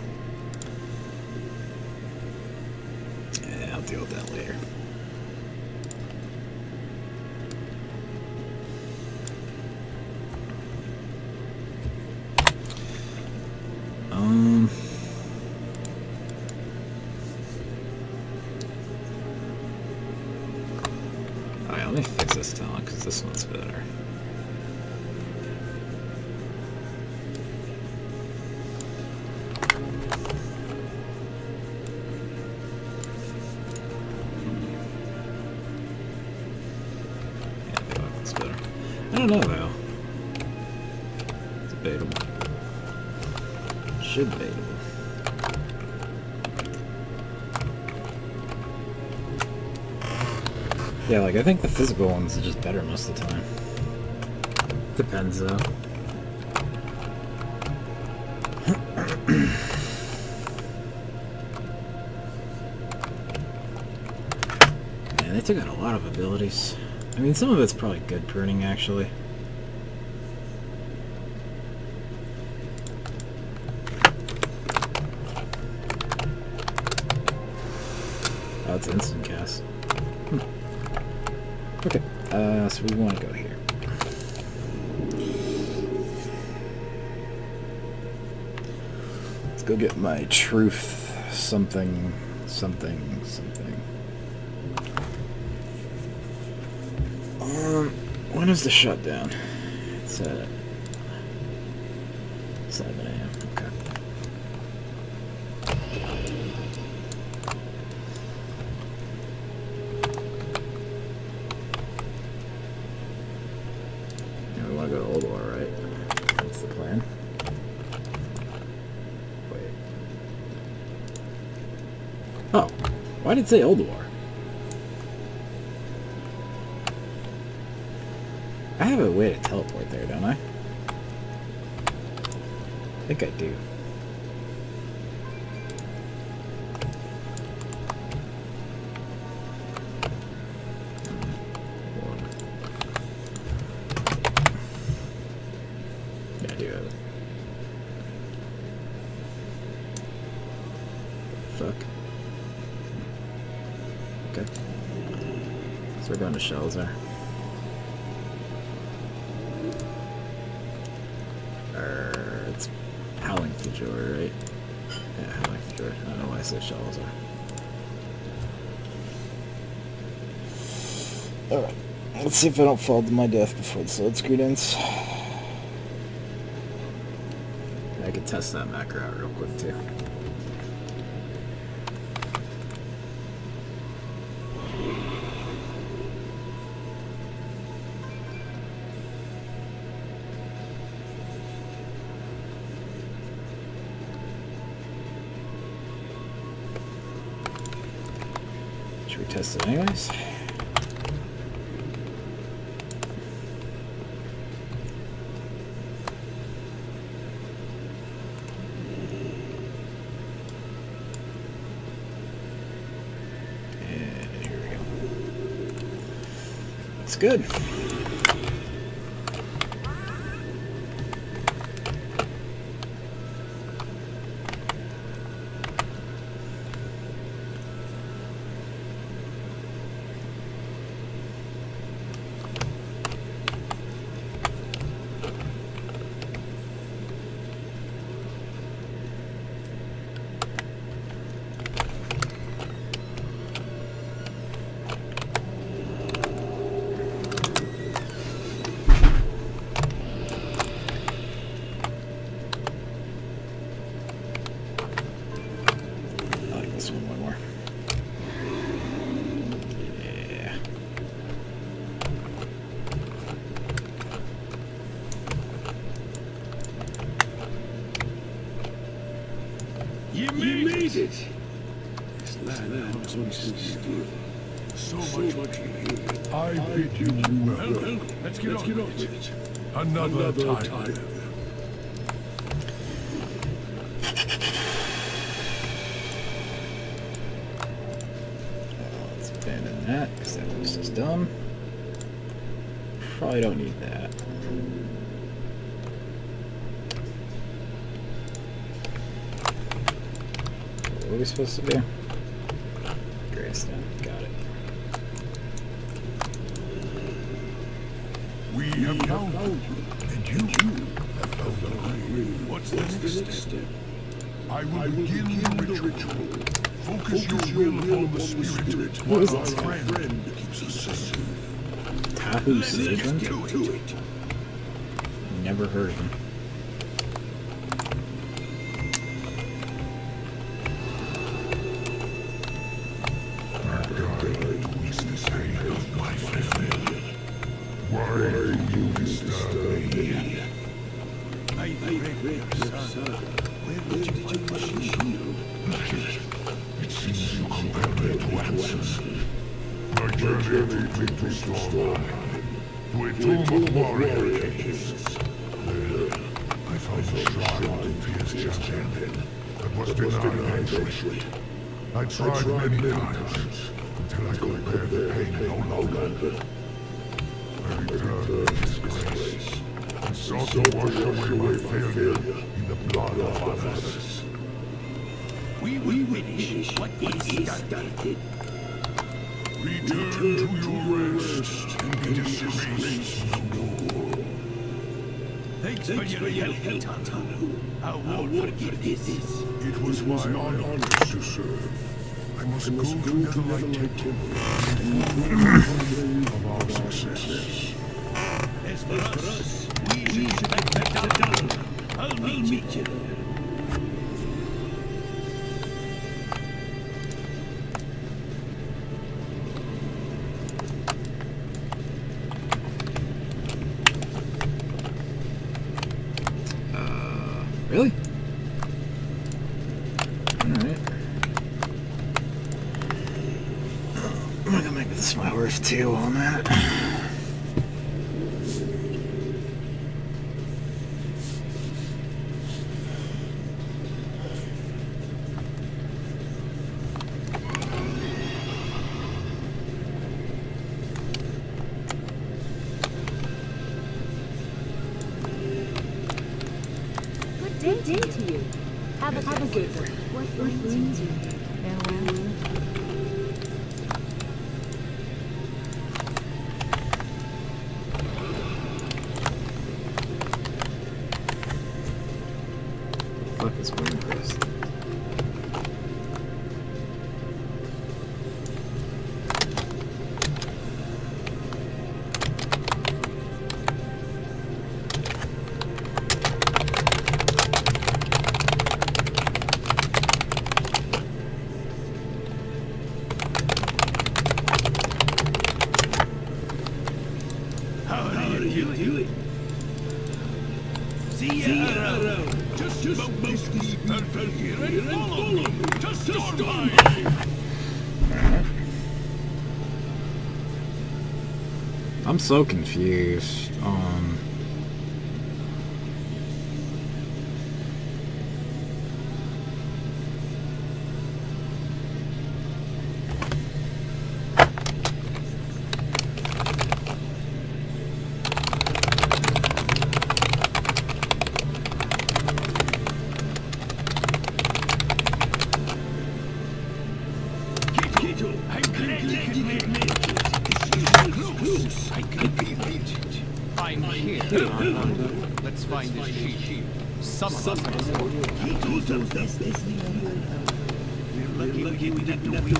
S1: Yeah, I'll deal with that later. Alright, let me fix this talent because this one's better. I don't know though. It's debatable. Should debatable. Yeah, like I think the physical ones are just better most of the time. Depends though. Man, they took out a lot of abilities. I mean, some of it's probably good pruning, actually. Oh, it's instant cast. Okay, so we want to go here. Let's go get my truth something. When is the shutdown? It's at 7 AM. Okay. Now we want to go to Old War, right? That's the plan. Wait. Oh, why did it say Old War? I have a way to teleport there, don't I? I think I do. Yeah, I do have it. Fuck. Okay. So we're going to shells there. It's Howling Fjord, right? Yeah, Howling Fjord. I don't know why I said Shalazar. Alright, let's see if I don't fall to my death before the sled screen ends. I could test that macro out real quick too. Should we test it anyways? And here we go. That's good. one more. Yeah.
S2: You made it! This land was once still. So much here. I bid you well. Let's get on with it. Another time.
S1: Let's abandon that, because that was just dumb. Probably don't need that. What are we supposed to do? Greystone, got it.
S2: We have found you, and you have found the way. What's the next step? I will begin the ritual. Focus your will upon the spirit while our friend keeps us safe.
S1: Tahu Sabin?
S2: To it.
S1: Never heard of him.
S2: Why do you disturb me? My friend, son, where did you put your shield? It seems you compel me to answer. My journey took me to Stormheim, to a tomb of warriors. There, I found a shrine to Tyr's champion, that was denied entry. I tried many times, until I could bear the pain no longer. I returned in disgrace, and sought to wash away my failure in the blood of others. We will finish what is started. Return to your rest and be disgraced no more. Thanks for your help, Tahu. I won't forget this. It was my honor to serve. I must go to Netherlight Temple of our success. As for us, we should have better done. I'll meet you there.
S1: Really? Alright. I'm gonna make this my worst too while I'm at it.
S5: Good day to you. Have a good one. What brings you? Farewell.
S1: Fuck is Windcrest? I'm so confused.
S6: I'm here. Let's find the sheep. Some of us. He told us this. We're lucky we didn't have to wait.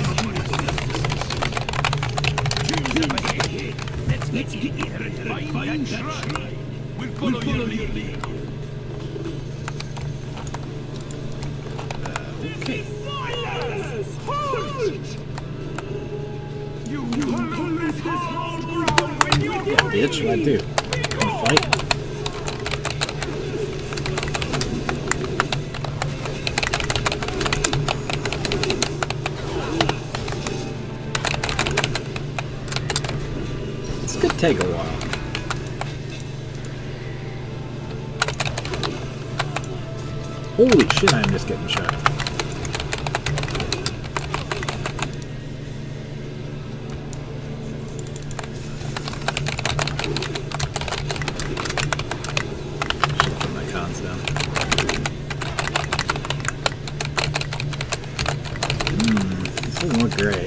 S6: Let's get there and find that shrine. We'll follow your lead.
S1: Okay. bitch. What'd I do? Wanna fight? This could take a while. Holy shit, I'm just getting shot. Should put my cons down. This doesn't look great.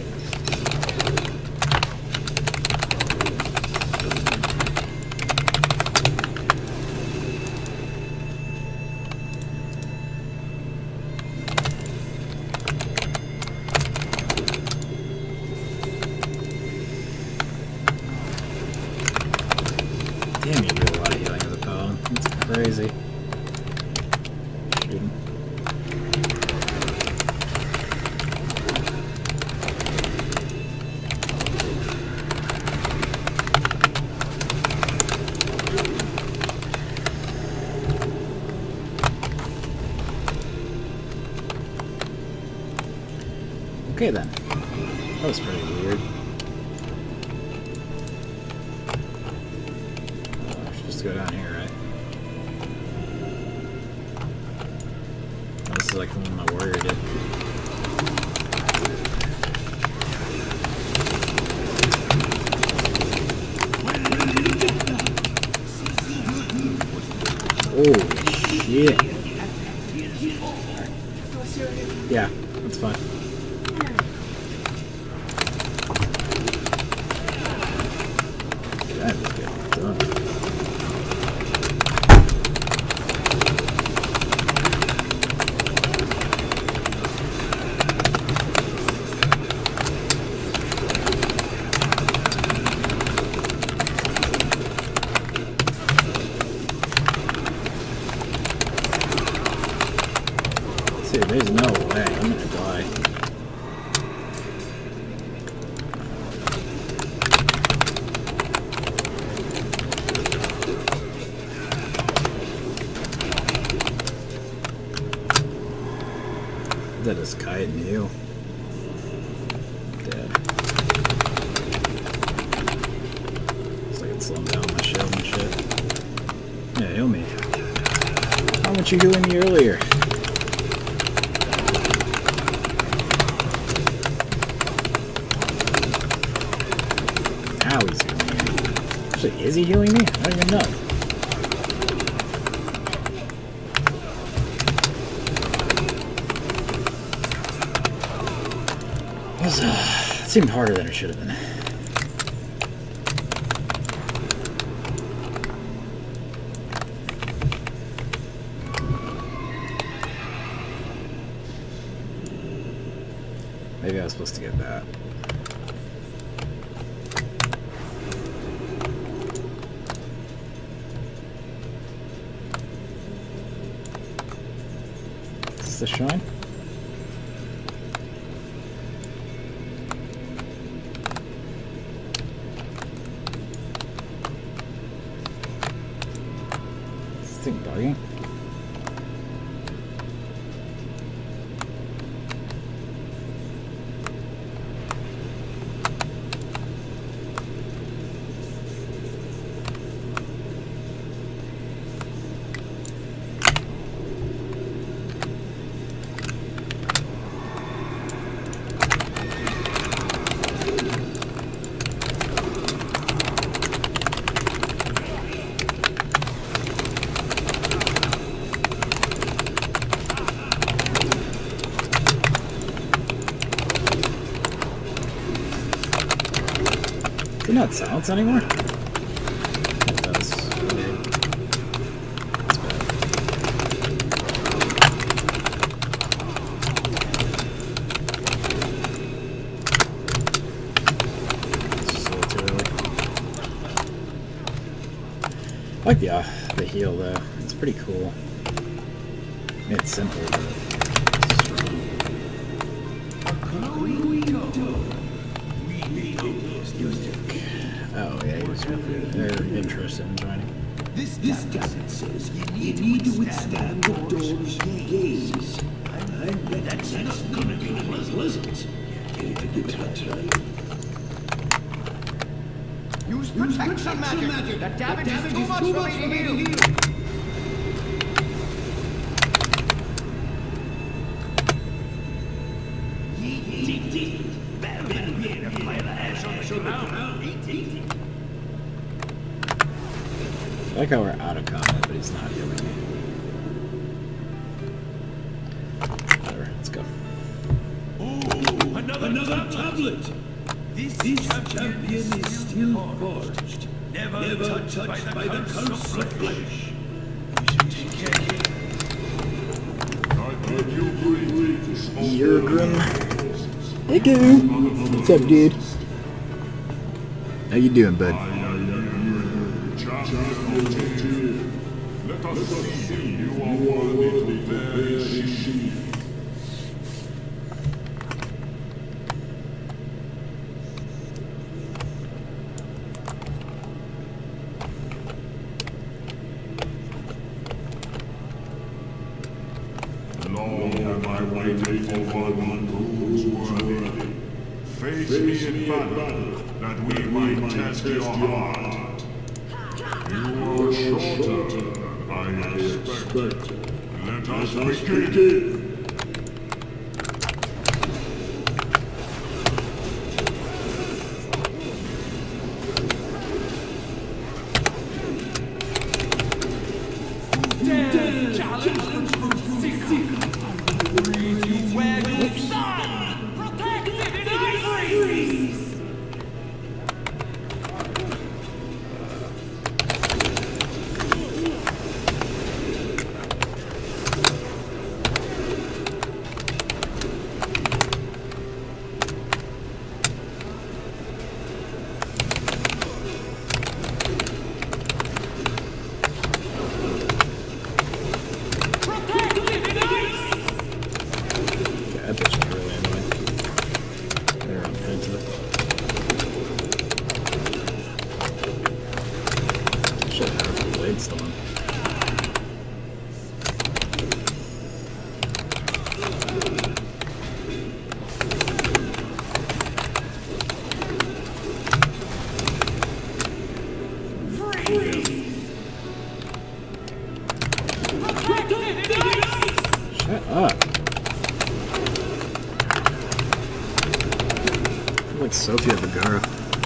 S1: Damn, you do a lot of healing as a paladin. That's crazy. Shooting. Okay then. That was pretty weird. Go down here, right? Oh, this is like the one my warrior did. Oh shit! Yeah, that's fine. That is good. Done. Dude, there's no way. I'm gonna die. That is kite and heal. Dead. Looks like it's slowing down my shield and shit. Yeah, heal me. How much you healing me earlier? Now he's healing me. Actually, is he healing me? I don't even know. It seemed harder than it should have been. Maybe I was supposed to get that. Is this the shrine? Is this thing bugging? Does it not silence anymore? It does. Weird. That's bad. It's just a little too early. I like the heal though. It's pretty cool. I mean, it's simple, but it's strong. Oh yeah, they're interested in joining.
S6: This tablet says you need to withstand the door's gaze. And that's not gonna be pleasant. Give it a try. Use protection magic. That damage is too much for me to heal.
S1: I like how we're out of combat, but he's not healing me. Whatever, let's go.
S6: Ooh, another tablet. This champion is still forged. Never touched by the curse of flesh. We should take care of him.
S1: Yergrim. Hey, dude. What's up, dude? How you doing, bud?
S2: Let us see you are worthy to bear his shield. Long have I waited for one who is worthy. Face me in battle, that we might test your heart. You are shorter than I expected. Let us begin.
S1: Like Sofia Vergara.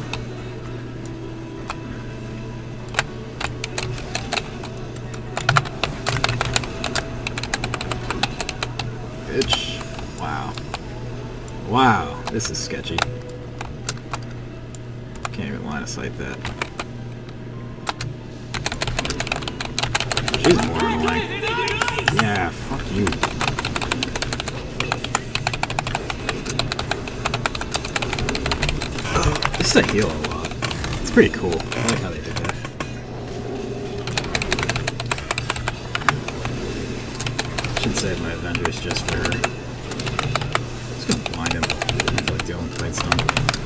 S1: Bitch. Wow. Wow, this is sketchy. Can't even line of sight that. She's more annoying. Yeah, fuck you. This is a heal a lot. It's pretty cool. I like how they did that. Should save my Avengers just for her. Just gonna blind him. I feel like dealing with Nightstone.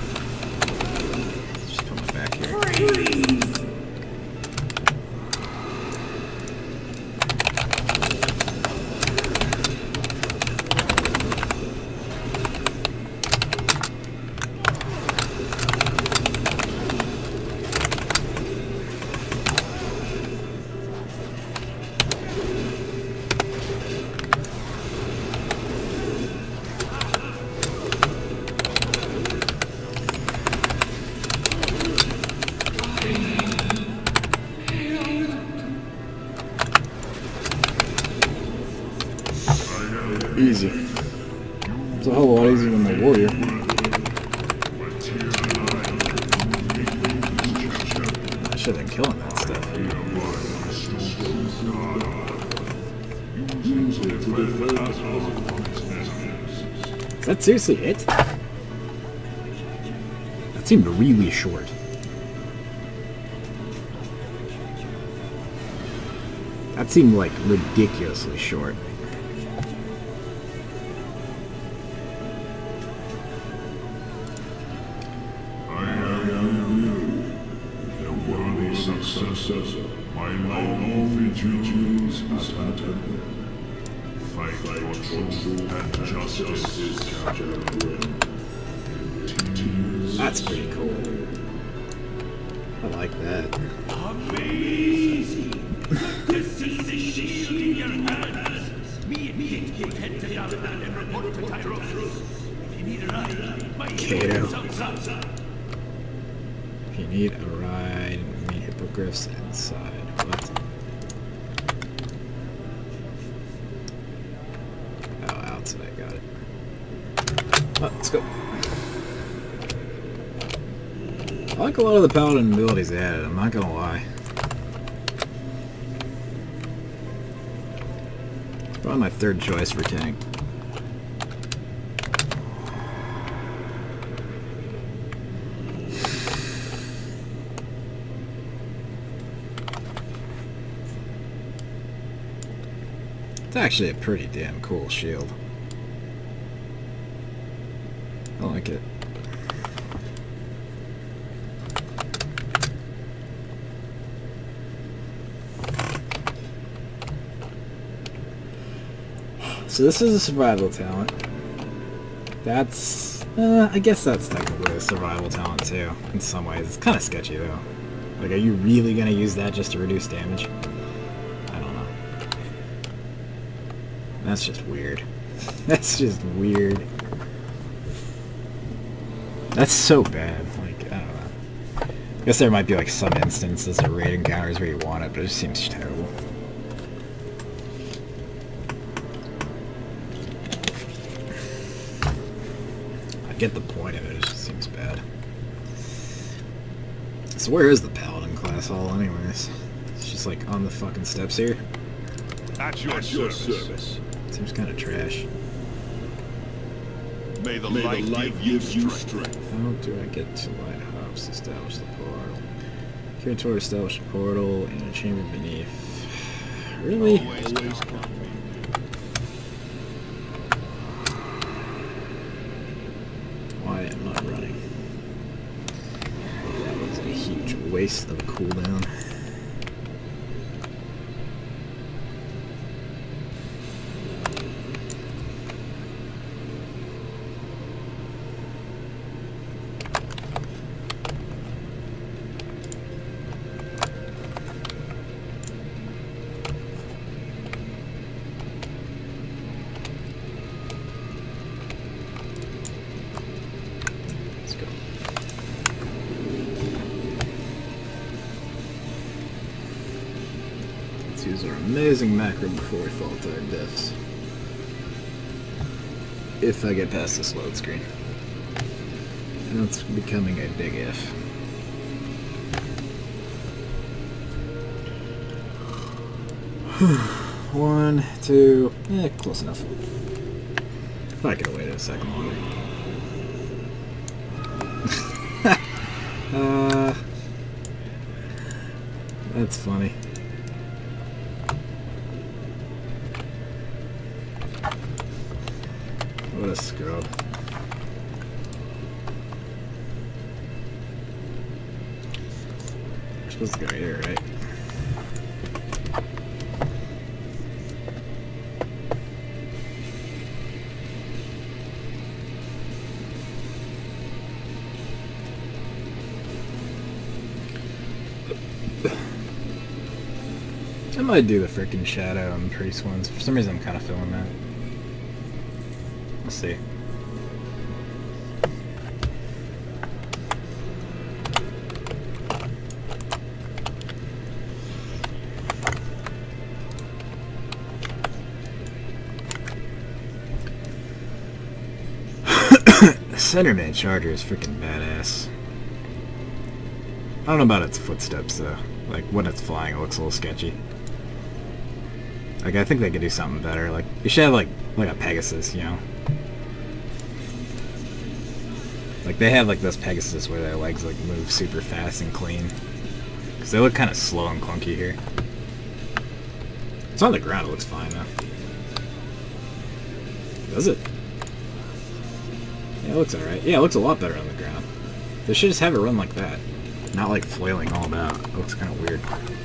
S1: Just put my back here. Easy. It's a whole lot easier than the warrior. I should have been killing that stuff. Is that seriously it? That seemed really short. That seemed like ridiculously short.
S2: successor, my long choose Attack. Fight for truth and justice, Captain.
S1: That's pretty cool. I like that.
S6: Amazing! This is the shield in your hands. Me and Kate head to Yaladan and report to Tyros. If you need a ride, my
S1: Kato.
S6: outside.
S1: If you need a ride, meet hippogriffs inside. What? Oh, outside, got it. Oh, let's go. I like a lot of the paladin abilities they added, I'm not gonna lie. It's probably my third choice for tank. It's actually a pretty damn cool shield. I like it. So this is a survival talent. That's, I guess that's technically a survival talent too, in some ways. It's kind of sketchy though. Like, are you really gonna use that just to reduce damage? I don't know. That's just weird. That's just weird. That's so bad. Like, I don't know. I guess there might be like some instances of raid encounters where you want it, but it just seems terrible. I get the point of it, it just seems bad. So where is the Paladin class hall anyways? It's just like on the fucking steps here.
S2: At your service.
S1: Seems kind of trash.
S2: May the light give you strength.
S1: How do I get to Lighthouse? Establish the portal. Carry toward establish a portal in a chamber beneath. Really?
S2: Always count me.
S1: Why am I running? That was a huge waste of a cooldown. Let's go. Let's use our amazing macro before we fall to our deaths. If I get past this load screen. And it's becoming a big if. One, two, close enough. I could have waited a second longer. That's funny. What a scrub. We're supposed to go here, right? I might do the frickin' Shadow and Priest ones. For some reason I'm kind of feeling that. We'll see. The Centerman Charger is freaking badass. I don't know about its footsteps though. Like when it's flying it looks a little sketchy. Like I think they could do something better. Like you should have like a Pegasus, you know? Like they have like those Pegasus where their legs like move super fast and clean. Cause they look kind of slow and clunky here. It's on the ground, it looks fine though. Does it? Yeah, it looks alright. Yeah, it looks a lot better on the ground. They should just have it run like that. Not like flailing all about. It looks kind of weird.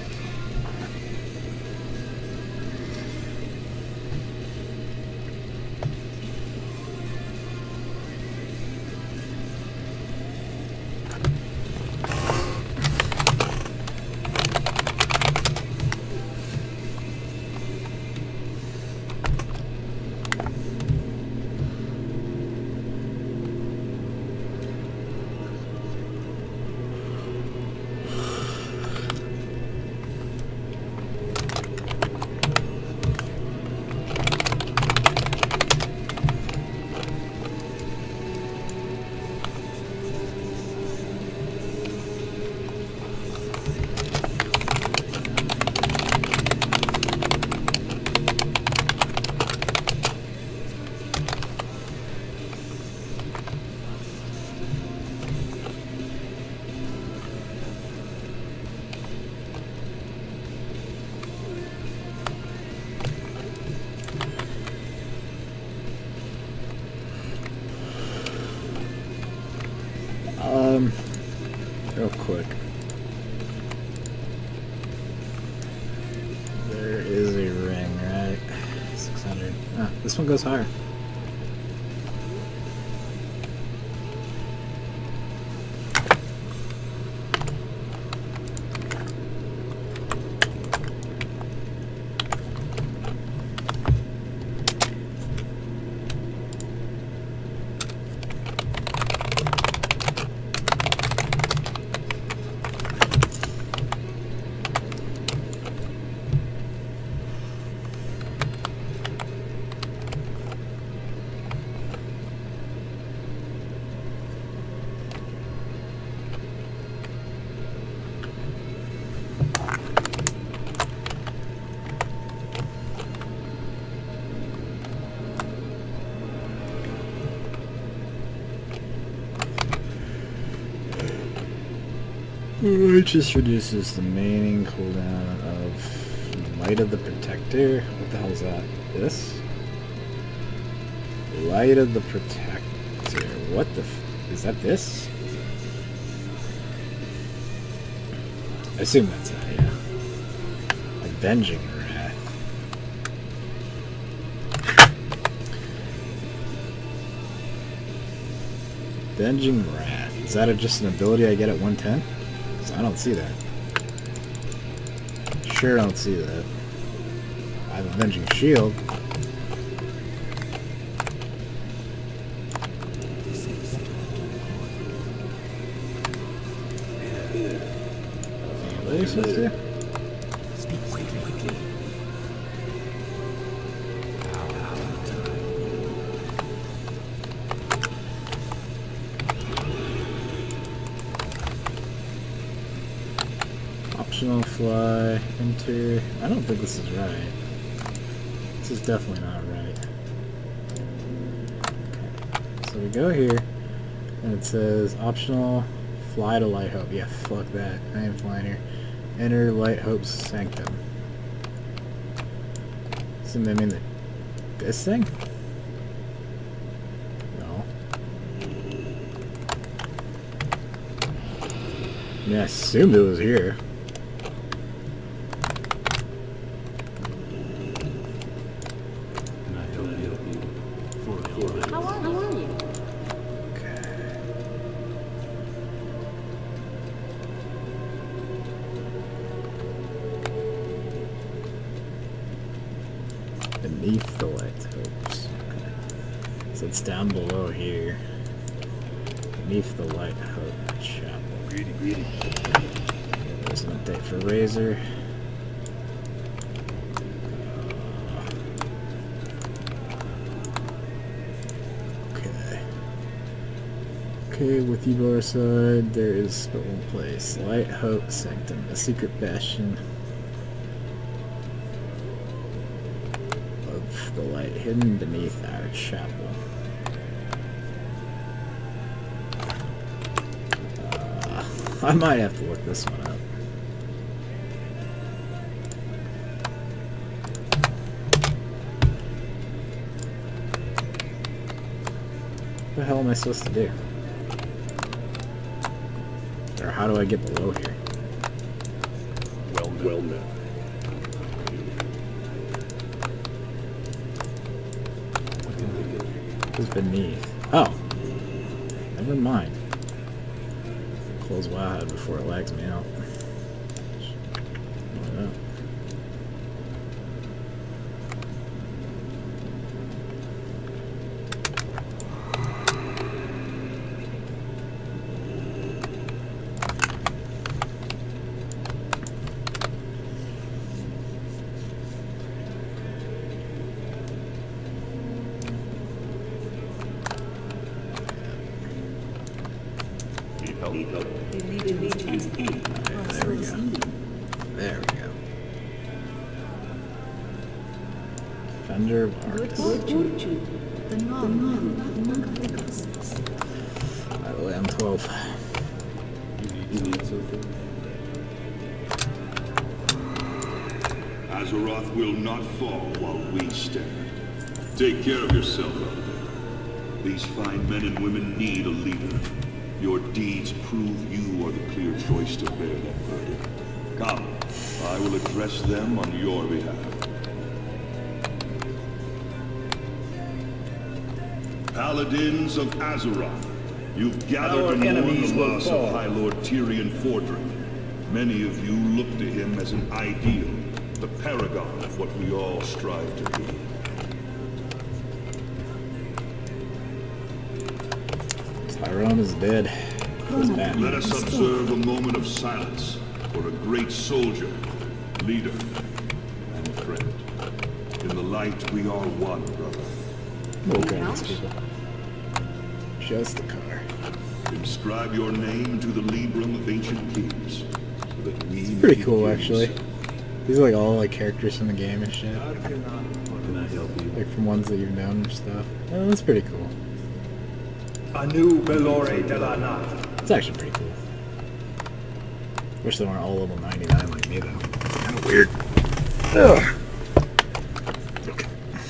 S1: Real quick. There is a ring, right? 600. Ah, this one goes higher. It just reduces the maining cooldown of Light of the Protector. What the hell is that? This? Light of the Protector. What the f... Is that this? I assume that's that, yeah. Avenging Wrath. Avenging Wrath. Is that just an ability I get at 110? I don't see that. Sure don't see that. I have Avenging Shield. What are you supposed to do? Optional fly, enter. I don't think this is right. This is definitely not right. Okay. So we go here, and it says optional fly to Light Hope. Yeah, fuck that. I ain't flying here. Enter Light Hope's Sanctum. Doesn't that mean that this thing? No. I mean, I assumed it was here.
S5: How are you?
S1: Beneath the Light Hopes. Okay. So it's down below here. Beneath the Light Hope Chapel. Okay, there's an update for Razor. Okay, with you by our side, there is but one place. Light Hope Sanctum, a secret bastion of the light hidden beneath our chapel. I might have to look this one up. What the hell am I supposed to do? Or how do I get below here?
S2: Well met.
S1: Who's beneath? Oh! Never mind. Close Wowhead before it lags me out. Yeah. There we go. Defender of Arcus. By the way, I'm 12.
S2: You need something? Azeroth will not fall while we stand. Take care of yourself out there. These fine men and women need a leader. Your deeds prove you are the clear choice to bear that burden. Come, I will address them on your behalf. Paladins of Azeroth, you've gathered to mourn the loss of High Lord Tyrion Fordring. Many of you look to him as an ideal, the paragon of what we all strive to be.
S1: Tyrone is dead.
S2: Let us observe a moment of silence for a great soldier, leader, and friend. In the light, we are one, brother.
S1: Okay, these people. Just a car.
S2: Inscribe your name to the Librum of Ancient Kings, so that we
S1: It's pretty
S2: may
S1: cool,
S2: hear
S1: actually.
S2: you say,
S1: These are like all like characters from the game and shit.
S2: Can I help you?
S1: Like from ones that you've done and stuff. Oh, that's pretty cool.
S6: Anu Belore de la Nat.
S1: It's actually pretty cool. Wish they weren't all level 99 like me though. That's kind of weird. Ugh. Okay.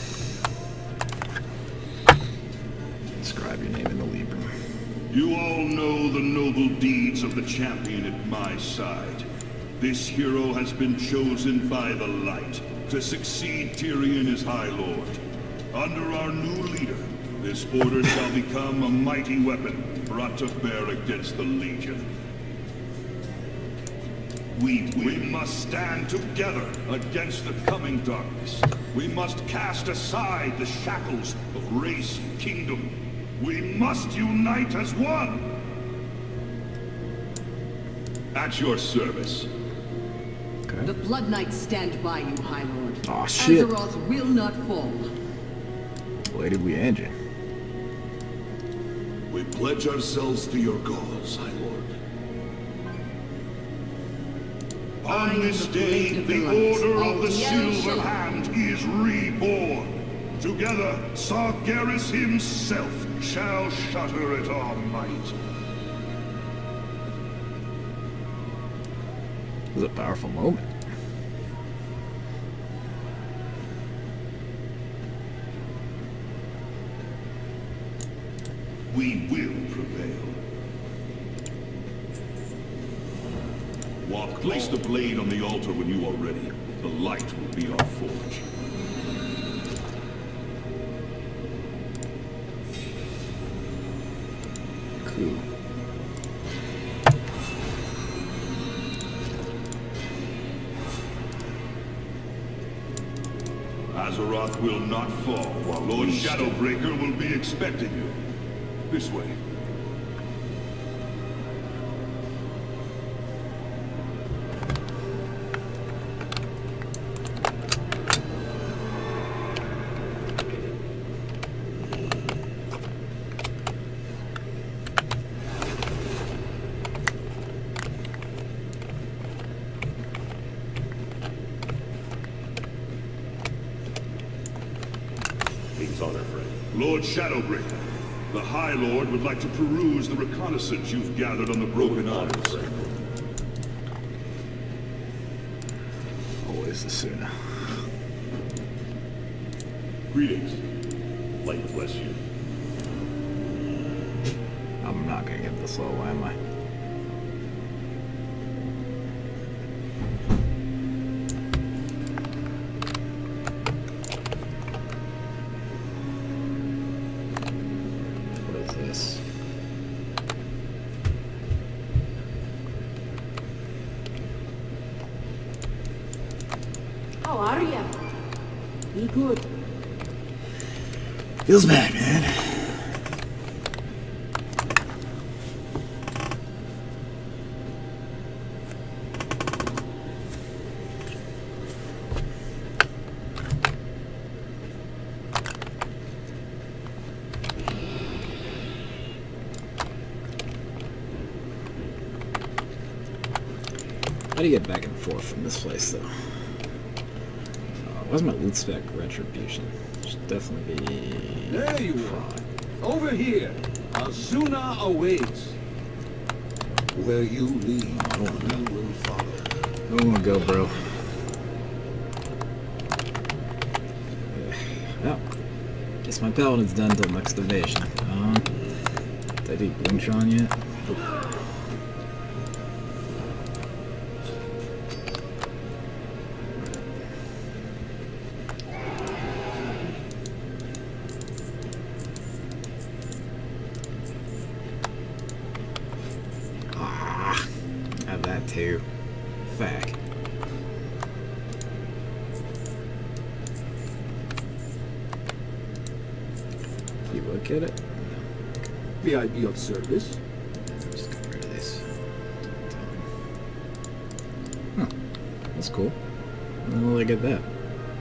S1: Inscribe your name in the Librum.
S2: You all know the noble deeds of the champion at my side. This hero has been chosen by the light to succeed Tyrion as High Lord. Under our new leader, this order shall become a mighty weapon brought to bear against the Legion. We must stand together against the coming darkness. We must cast aside the shackles of race and kingdom. We must unite as one! At your service.
S1: Okay.
S7: The Blood Knights stand by you, High Lord.
S1: Aw, shit.
S7: Azeroth will not fall.
S1: Where did we engine?
S2: We pledge ourselves to your cause, High Lord. On this day, the Order of the Silver Hand is reborn. Together, Sargeras himself shall shudder at our might.
S1: It was a powerful moment.
S2: We will prevail. Place the blade on the altar when you are ready. The light will be our forge.
S1: Cool.
S2: Azeroth will not fall while Lord Shadowbreaker will be expecting you. This way. King's honor, friend. Lord Shadowbreaker, the High Lord would like to peruse the reconnaissance you've gathered on the Broken Isles.
S1: Always the sooner.
S2: Greetings. Light bless you.
S1: I'm not gonna get this low, am I?
S3: Arya, be good.
S1: Feels bad, man. How do you get back and forth from this place, though? What's my loot spec? Retribution. Should definitely be...
S6: There you are. Over here. Azuna awaits. Where you lead, we will follow.
S1: I don't want to go, bro. Well, guess my paladin's done till next invasion. Did I do Blingtron yet? Have that too. Fact. You look at it?
S6: May I be of service?
S1: Just get rid of this. Huh. That's cool. When will I get that?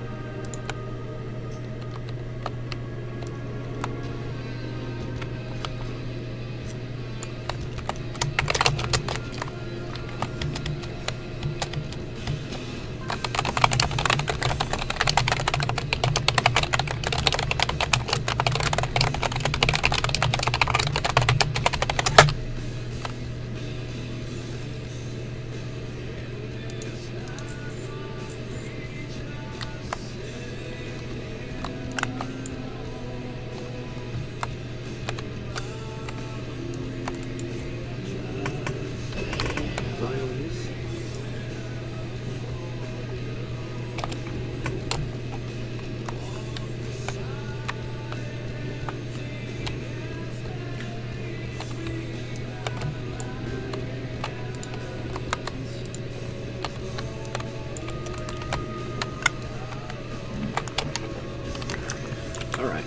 S1: Alright.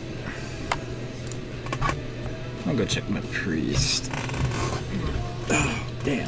S1: I'll go check my priest. Oh, damn.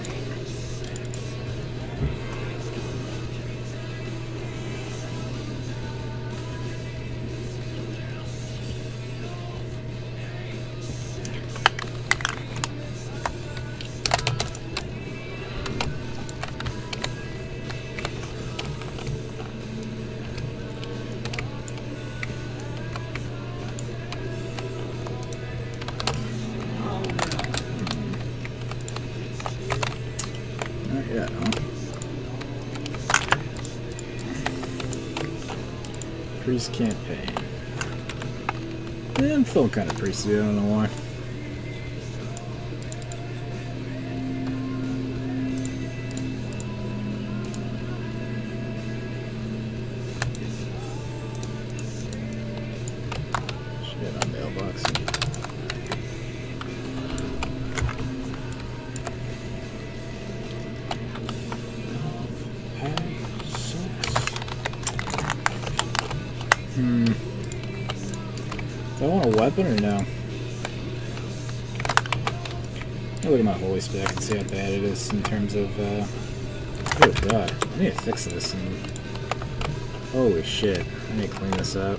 S1: Yeah, Priest campaign. Yeah, I'm feeling kind of priesty, I don't know why. Shit, on mailbox. Do I want a weapon or no? I'll look at my holy spec and see how bad it is in terms of, oh god, I need to fix this and... Holy shit, I need to clean this up.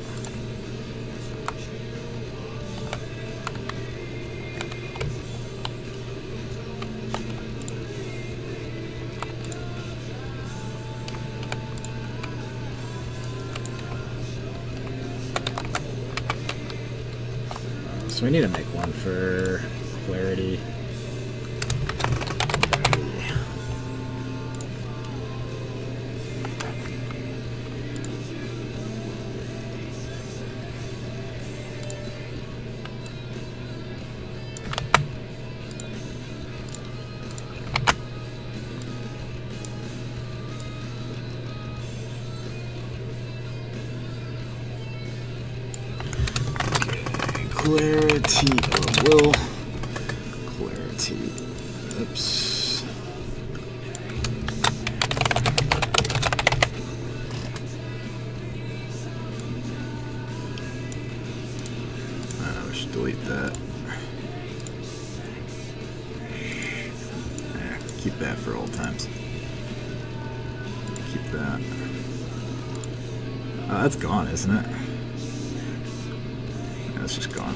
S1: So we need to make one for clarity. Clarity, will, clarity, oops. delete that. Keep that for old times. Keep that. Oh, that's gone, isn't it? Yeah, it's just gone.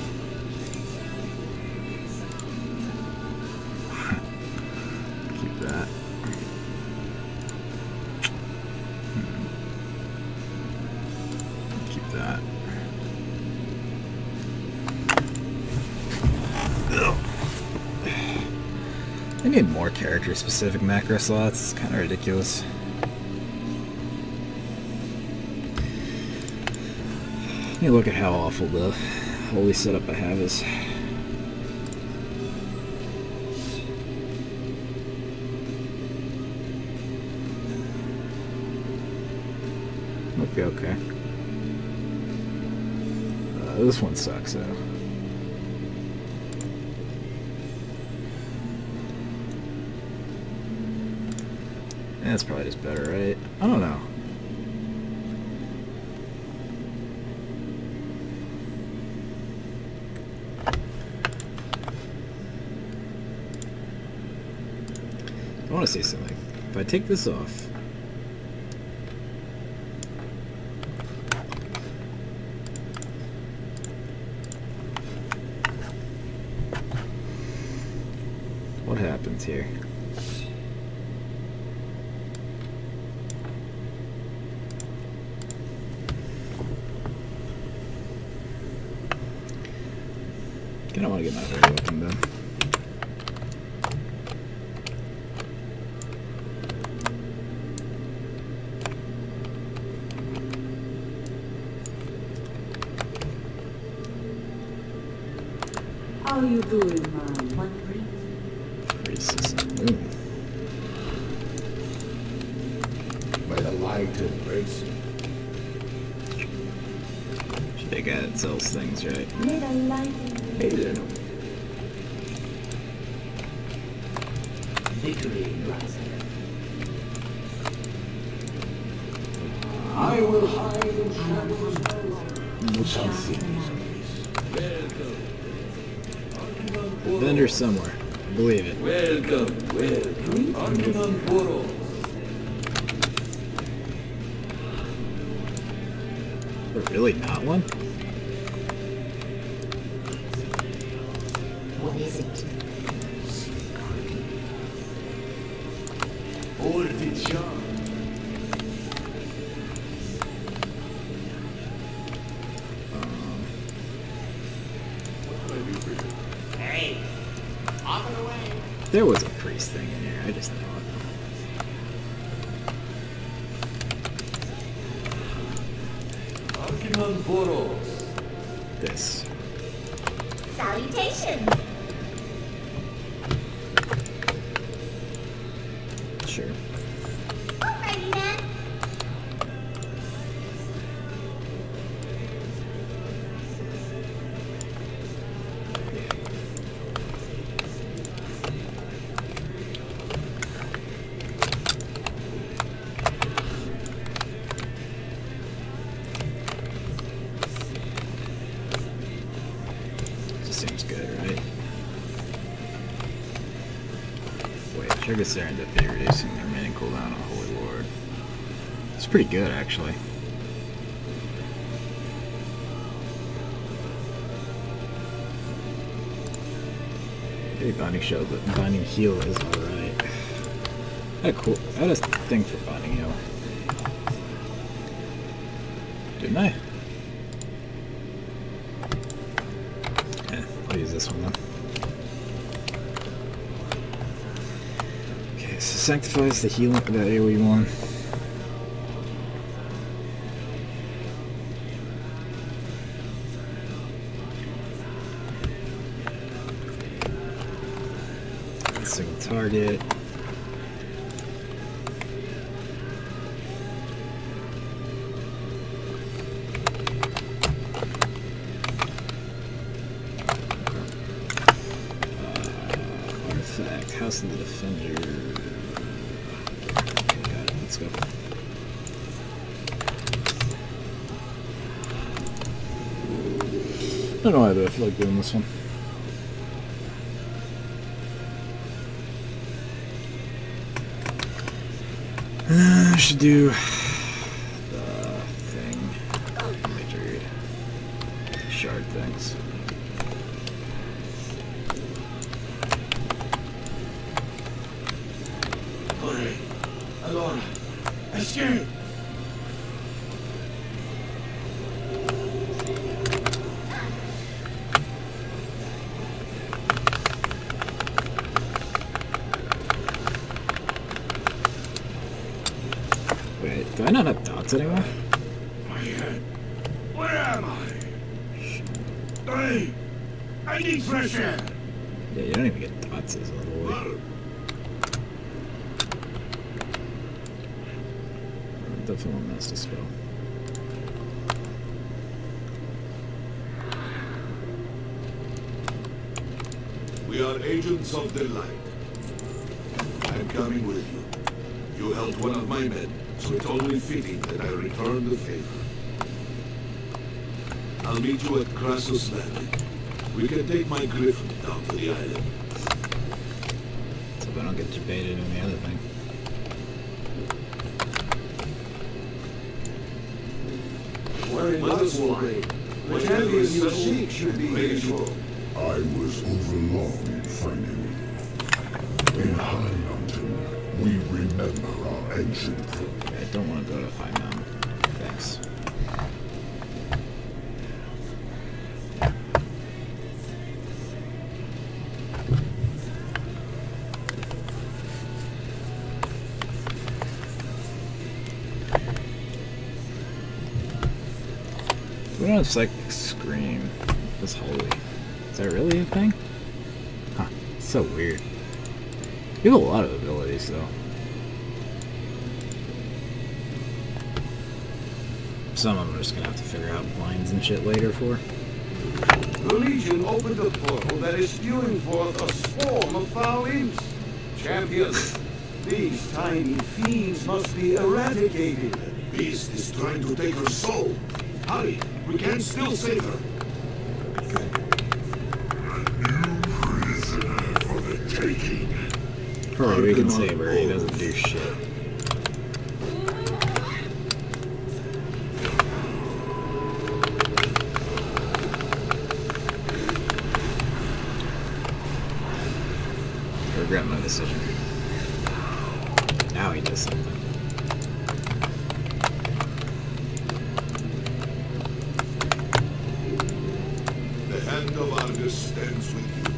S1: Keep that. Keep that. I need more character-specific macro slots. It's kind of ridiculous. Let me look at how awful the holy setup I have is. Might be okay. This one sucks though. That's probably just better, right? I don't know. I want to say something. If I take this off, what happens here? I don't want to get my very weapon done.
S3: How you doing, man? One
S1: Priestess of the Moon.
S2: By the light embrace.
S1: Big guy that sells things, right?
S3: May the light
S2: Aiden.
S3: victory rise.
S2: I will hide in shadows. We shall see.
S1: Vendor somewhere. I believe it.
S6: Welcome, welcome. Arkiman Boro.
S1: But really not one?
S3: What is it?
S6: Hold it, John.
S1: There was a priest thing in here. I just know it.
S6: Arkiman Boro.
S1: This.
S5: Salutation!
S1: Sure.
S5: Alrighty then.
S1: Just seems good, right? Wait, Trigger Serendipity reducing the remaining cooldown on Holy Lord. It's pretty good, actually. Maybe Binding Shield, but Binding Heal is alright. I had a thing for Binding Heal. Didn't I? I'll use this one then. Okay, so Sanctifies the healing, the AoE one. Single target. Artifact, House of the Defender. Okay, got it. Let's go. I don't know why, but I feel like doing this one. I should do the thing. Major shard things.
S6: Hurry! Alora! Escape!
S1: Wait, do I not have dots anymore?
S6: My head. Where am I? Hey! I need fresh air!
S1: Yeah, you don't even get dots as a little way. Definitely won't mess to spell.
S2: We are agents of the light. I'm coming with you. You helped one of my men, so it's only fitting that I return the favor. I'll meet you at Crassus Landing. We can take my griffin down to the island.
S1: So I don't get debated in the other thing.
S2: Wearing Mother's Wine, the champion you seek should be visual.
S8: I was overlong in finding you. In High Mountain, we remember our ancient
S1: I don't want to go to High Mountain. Thanks. We don't have Psychic Scream. That's holy. Is that really a thing? Huh. So weird. You have a lot of abilities, though. Some of them I'm just gonna have to figure out blinds and shit later for.
S2: The Legion opened a portal that is spewing forth a swarm of foul imps. Champion, these tiny fiends must be eradicated. Beast is trying to take her soul. Hurry, we can still save her.
S8: for the taking.
S1: Hurry, we can save her. He doesn't do shit. I regret my decision. Now he does something.
S2: The hand of Argus stands with you.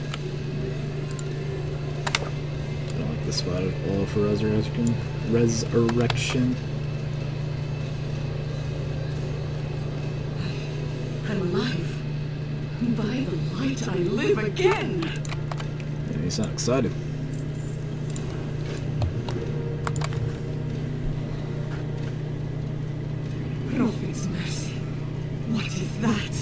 S1: I don't like the spot at all for resurrection.
S7: I'm alive. By the light, I live again.
S1: Yeah, he's not excited.
S7: Prophet's mercy. What is that?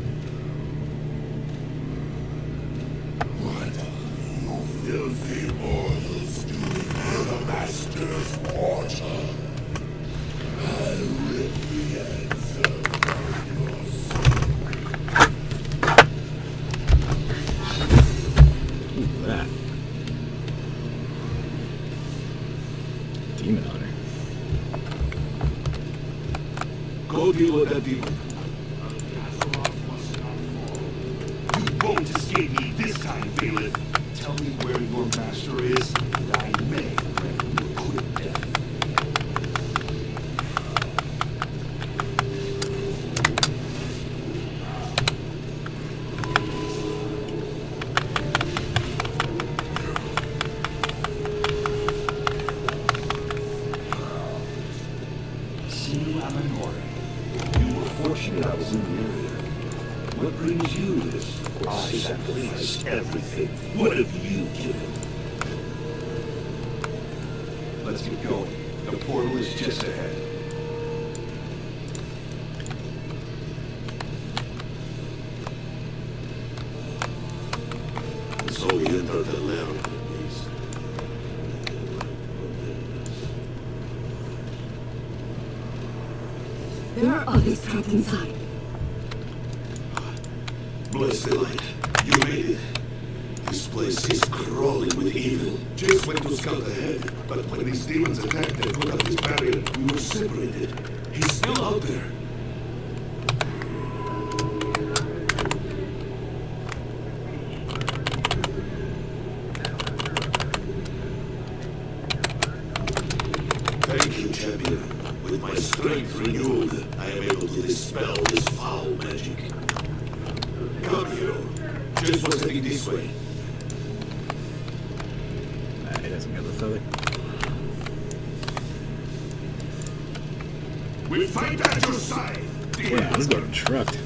S8: What are you filthy mortals doing near the Master's water? I'll rip the answer from your soul.
S1: Ooh, that. Demon Hunter.
S2: Go deal with that demon.
S6: You won't escape me this time, Bailiff. Tell me where your master is, and I may grant you a quick death. Sinu Amanore. You were fortunate I was in the area. What brings you this? I sacrificed everything. What have you given? Let's get going. The portal is just ahead.
S2: So we enter the lair of the beast.
S7: There are others trapped inside.
S8: Bless the light. You made it. This place is crawling with evil. Jace went to scout ahead, but when these demons attacked and put up this barrier, we were separated. He's still out there. Thank you, champion. With my strength renewed, I am able to dispel this foul magic. Come, hero. Jace was heading this way.
S1: He doesn't get the feather.
S8: We fight at your side.
S1: Yeah, he's getting trucked.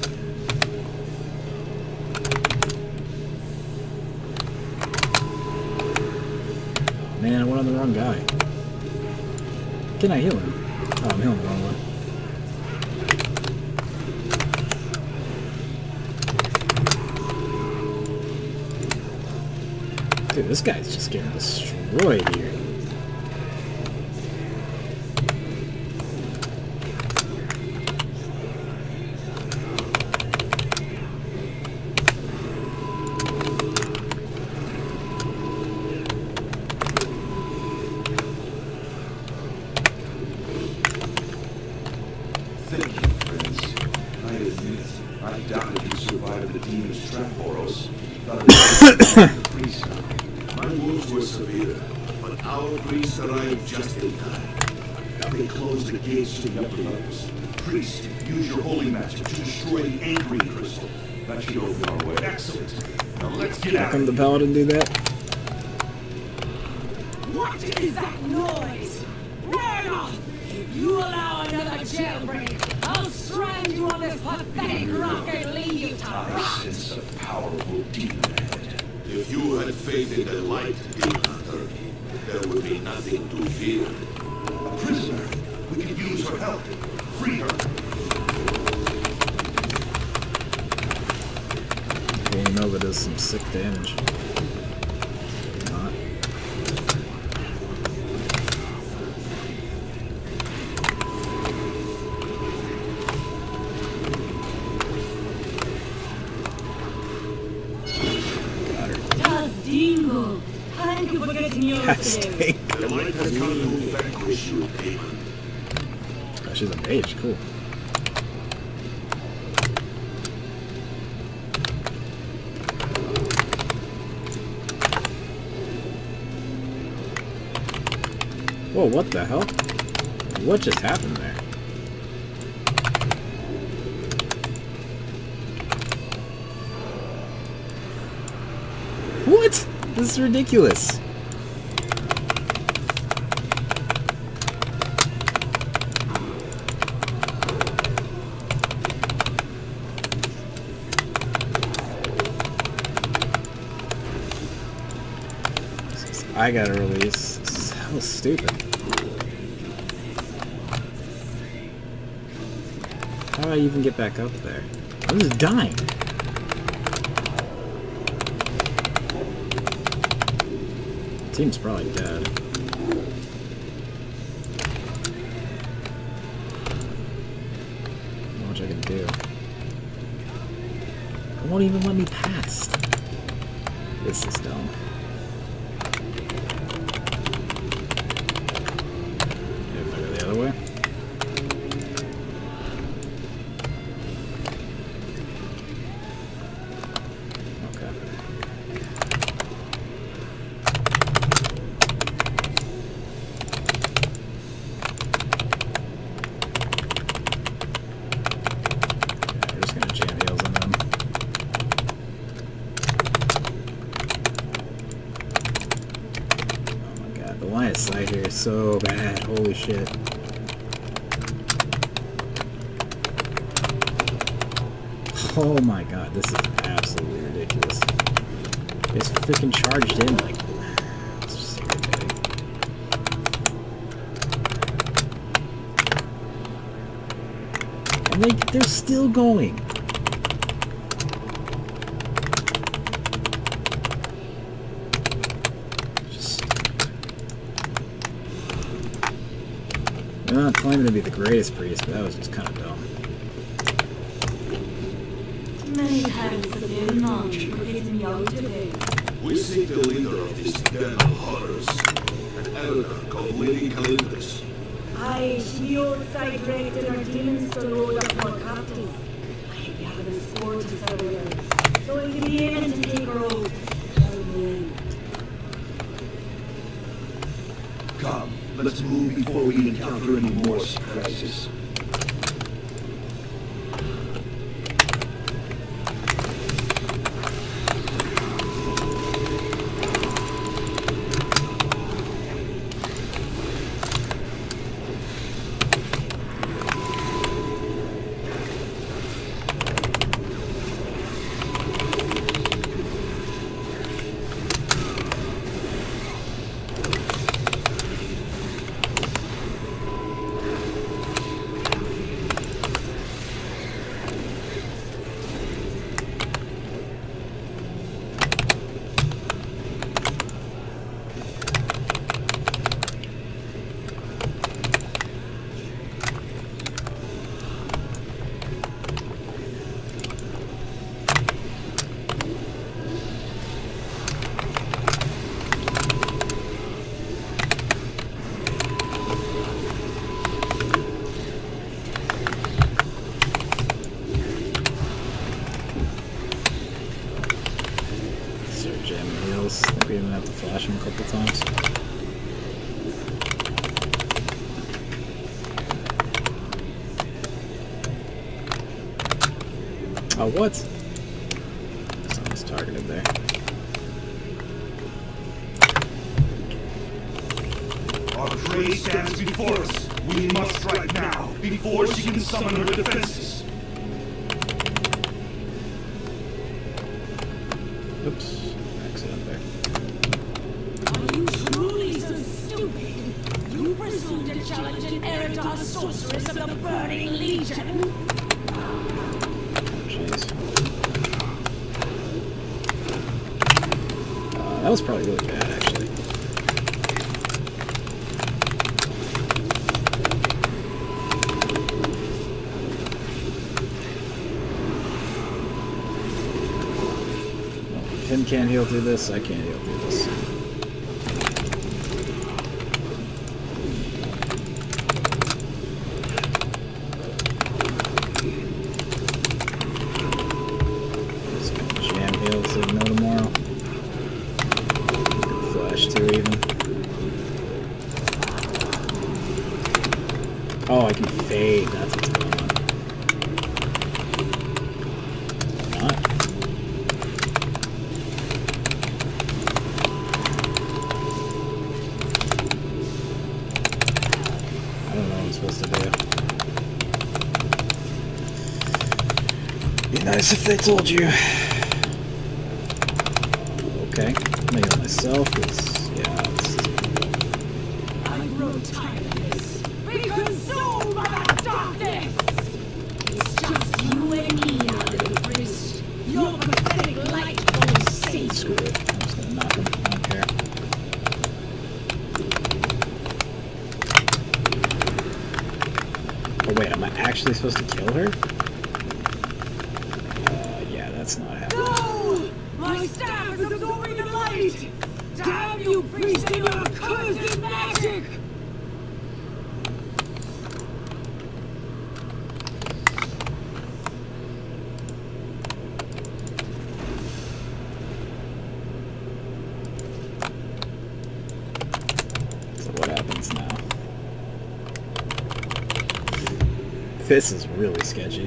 S1: Man, I went on the wrong guy. Can I heal him? Oh, I'm healing the wrong one. Dude, this guy's just getting destroyed here.
S8: Thank you, friends. I admit, I doubted you survived the demon's trap, Boros. My wounds were severe, but our priest arrived just in time. They closed the gates to the upper levels. Priest, use your holy magic to destroy the anchoring crystal. That should open our way. Excellent. Now let's get
S1: How
S8: out.
S1: come the paladin do that?
S4: What is that noise? Ragnar! If you allow another jailbreak, I'll strand you on this pathetic rock and leave you to
S8: I
S4: rot!
S8: sense a powerful demon ahead. If you had faith in the light, Demon Hunter, there would be nothing to fear. A prisoner. We could use her help. Free her.
S1: Well, you know that does some sick damage. Not.
S4: Dingo! Thank you for getting yours today.
S8: The light has come to vanquish you, demon.
S1: Oh, she's a mage, cool. Whoa, what the hell? What just happened there? What? This is ridiculous. I gotta release. This is so stupid. How do I even get back up there? I'm just dying. Team's probably dead. Not much I can do. It won't even let me past. This is dumb. If I go the other way. Sight here is so bad, holy shit. Oh my god, this is absolutely ridiculous. It's freaking charged in like, it's just irritating. And they're still going. I'm not claiming to be the greatest priest, but that was just kind of dumb.
S4: Many thanks again, Mom, for getting me out today.
S8: We seek the leader of these den of horrors, an elder called Lady Calyptus.
S4: Aye, she outside directed our demons to load up more captives. Aye, we haven't scored to several, so we'll be able to take her out.
S8: Come, let's move before we encounter any more surprises.
S1: I think we even have to flash him a couple times. Oh, what? Someone's targeted there.
S8: Our prey stands before us. We must strike now, before she can summon her defenses.
S1: Oops. Accident there.
S4: Are you truly so stupid? You presume to challenge an Eredar sorceress of the Burning Legion?
S1: Jeez. That was probably really bad, actually. Well, if Tim can't heal through this, I can't heal through this. Jam heal so no tomorrow. Flash too even. Oh, I can fade. That's what's going on. Not. I don't know what I'm supposed to do. Be nice if they told you. Okay, I'm gonna heal myself, because, yeah, this is...
S4: I grow tired of this. Be consumed by the darkness! It's just you and me now, little priest. Your pathetic light won't save
S1: Screw it. I'm just gonna knock him. I don't care. Oh wait, am I actually supposed to kill her? Yeah, that's not happening.
S4: No! My staff is absorbing the light! Damn you, priest, and your accursed magic!
S1: So what happens now? This is really sketchy.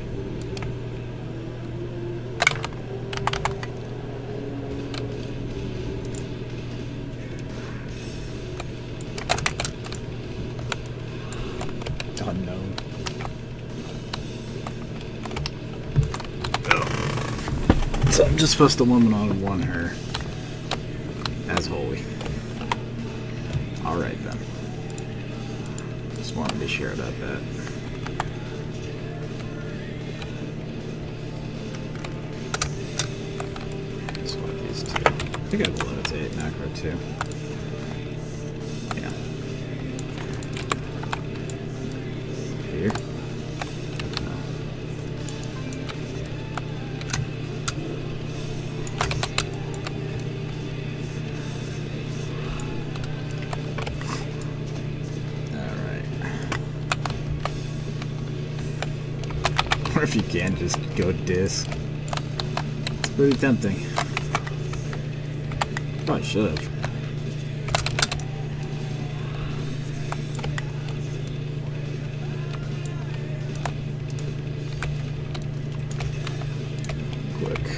S1: Unknown. So I'm just supposed to one-on-one her as holy. Alright then. Just want to be sure about that. Swap these two. I think I have a levitate macro too. Yeah. Here. No. if you can, just go dis. It's pretty tempting. Probably should have. Quick.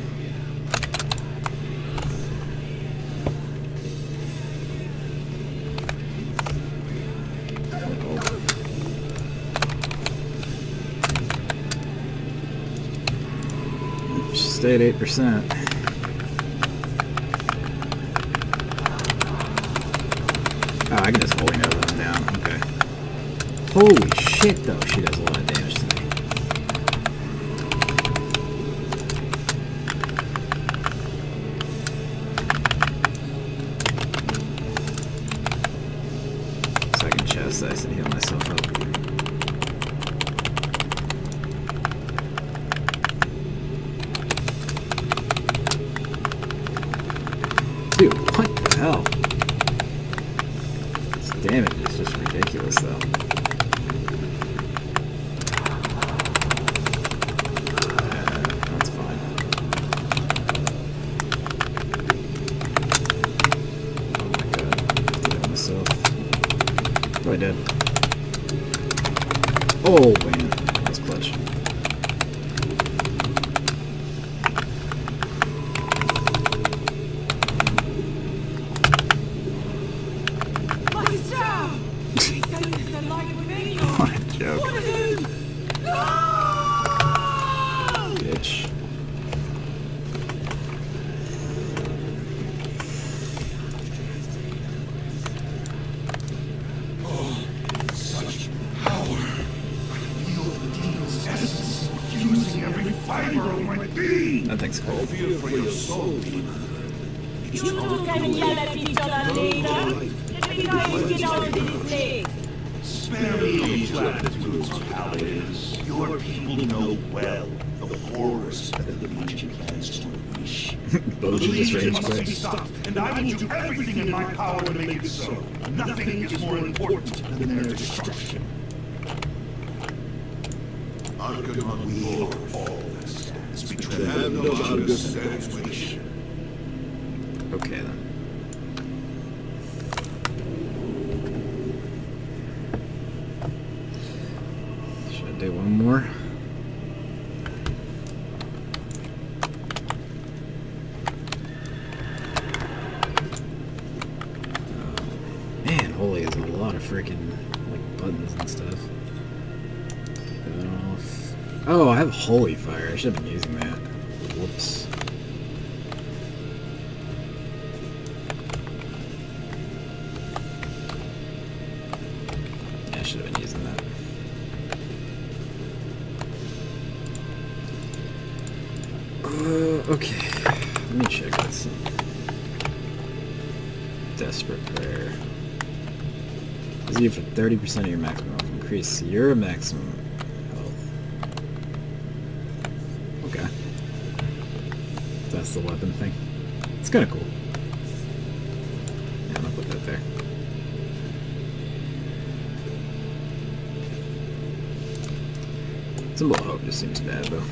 S1: Stay at 8%. Oh, I can just holy nose them down. Okay. Holy shit, though. She does a lot of damage to me. Second chest, I should heal myself up. Dude, what the hell? This damage is just ridiculous, though. That's fine. Oh my god. Did I myself? Oh, I did. Oh, man. That was clutch. What a joke. Bitch.
S8: Such power. I feel the demon's essence fusing every fiber of my being.
S1: That thing's cool.
S8: Feel for your soul, demon. It's
S4: You two can yell at each other later. Let me guys get out of this place.
S8: Spare me your platitudes, paladins. Your people know well the horrors that the Legion plans to unleash. The
S1: Both of just
S8: Legion
S1: range
S8: must be
S1: quick.
S8: stopped, and I will do everything in my power to make it so. Nothing is more important than their destruction. Argonauts, we are all that stands between them and the salvation.
S1: Okay, then. Should I do one more? Man, holy is a lot of freaking like buttons and stuff. That off. Oh, I have holy fire. I should have been using that. Whoops. Yeah, I should have been using that. Okay. Let me check this. Desperate prayer. Is you for 30% of your maximum health. Increase your maximum health. Okay. That's the weapon thing. It's kind of cool. Yeah, I'm gonna put that there. Symbol of Hope just seems bad though.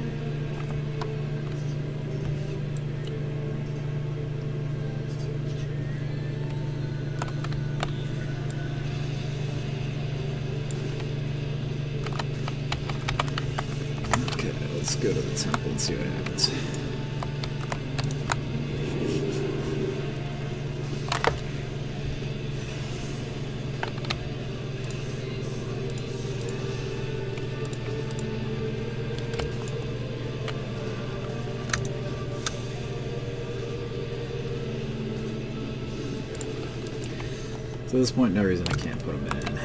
S1: Let's go to the temple and see what happens. So at this point, no reason I can't put them in here.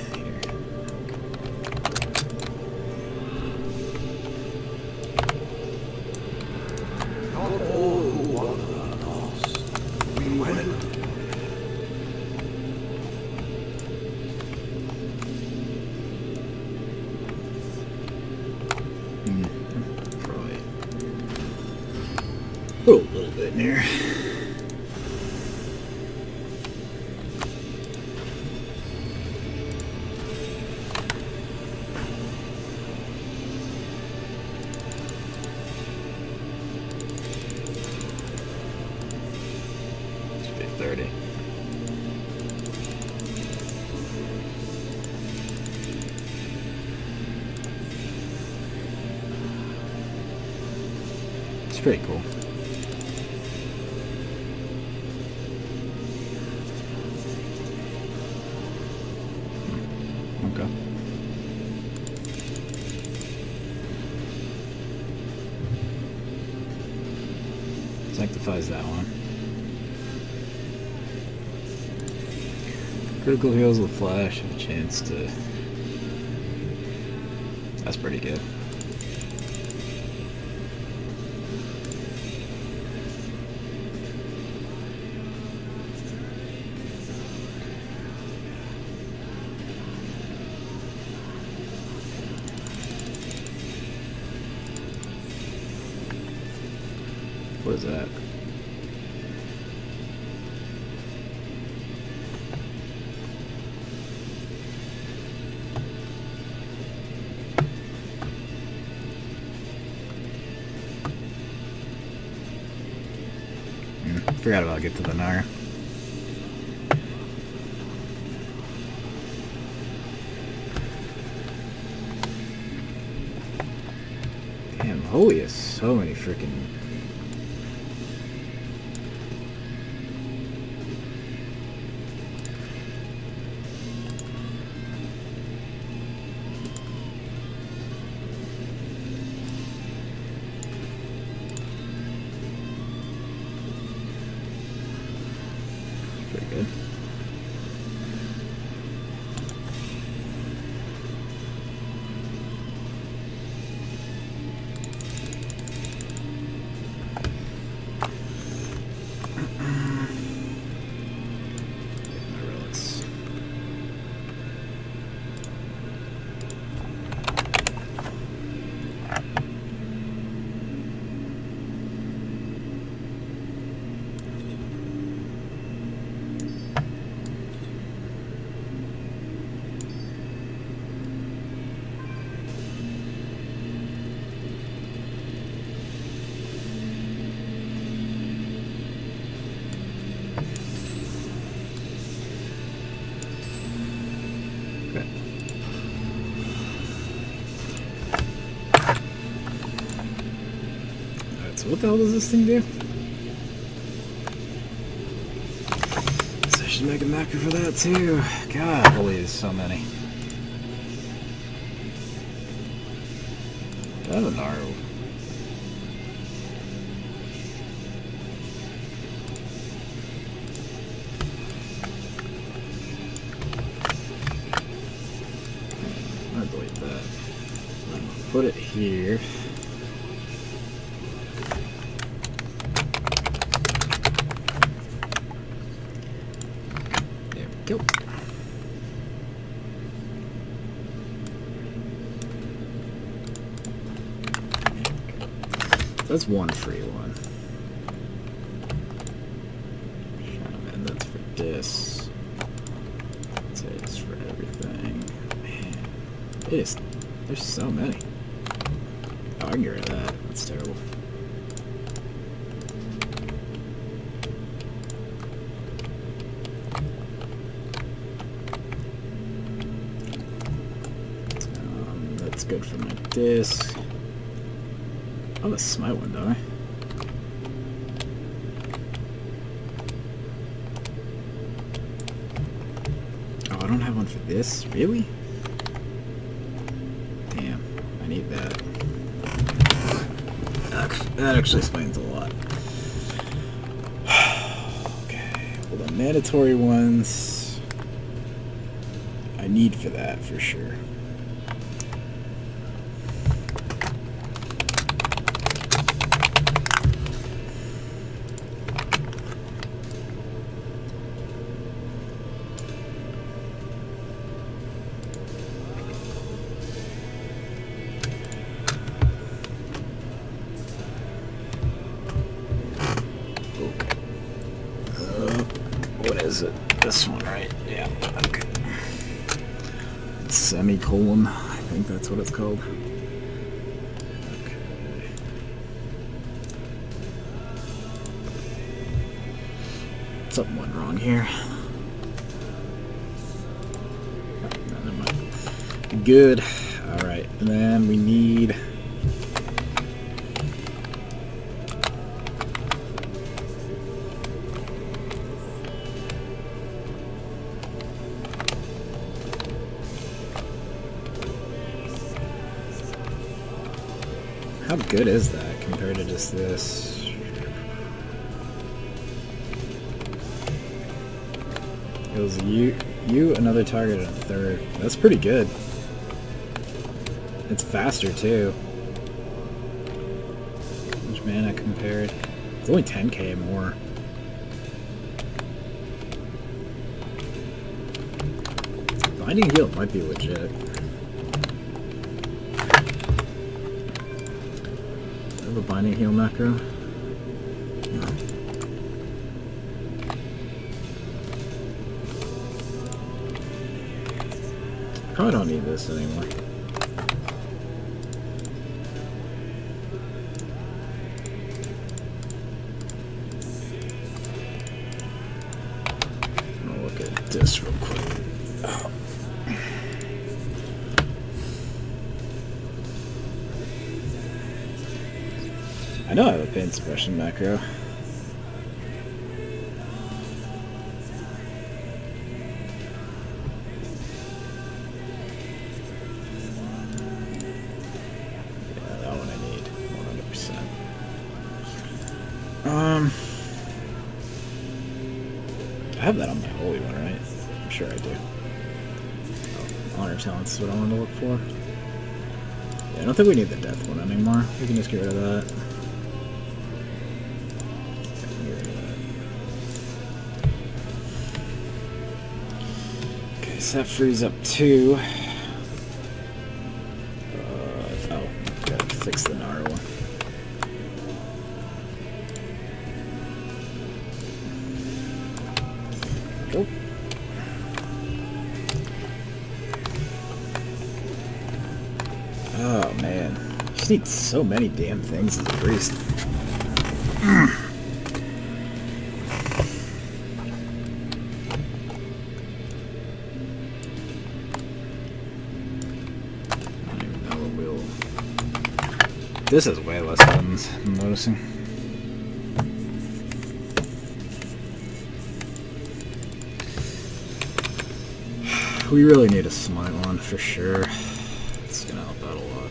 S1: Probably a little bit in here. be. It's pretty cool. Okay. Sanctifies that one. Critical heals with flash, have a chance to... That's pretty good. What is that? Forgot about Get to the Naga. Damn, holy is so many freaking... Pretty good. My relics. Okay. Alright, so what the hell does this thing do? So I should make a macro for that too. God, holy, there's so many. I have a Naru. I delete that. Put it here. There we go. That's one free one. And that's for this. It's for everything. Man, it is. There's so many. Oh, I can get rid of that. That's terrible. That's good for my disc. I have a smite one, don't I? Oh, I don't have one for this? Really? Damn, I need that. That actually explains a lot. Okay, well the mandatory ones I need for that for sure. What is it? This one, right? Yeah, okay. Semicolon, I think that's what it's called. Okay. Something went wrong here. No, never mind. Good. Alright, and then we need... How good is that compared to just this? It was you, another target, and a third. That's pretty good. It's faster too. Which mana compared? It's only 10k more. Binding Heal might be legit. Do I have a Binding Heal macro? No. Probably don't need this anymore. I'll look at this real quick. Oh. I know I have a pain suppression macro. I have that on my holy one, right? I'm sure I do. Oh, honor talents is what I wanted to look for. Yeah, I don't think we need the death one anymore. We can just get rid of that. Okay, so that frees up 2. Oh, gotta fix the Nara one. Go. Oh man, you just need so many damn things as a priest. I don't even know what we'll... This has way less buttons, I'm noticing. We really need a smite one for sure. It's gonna help out a lot.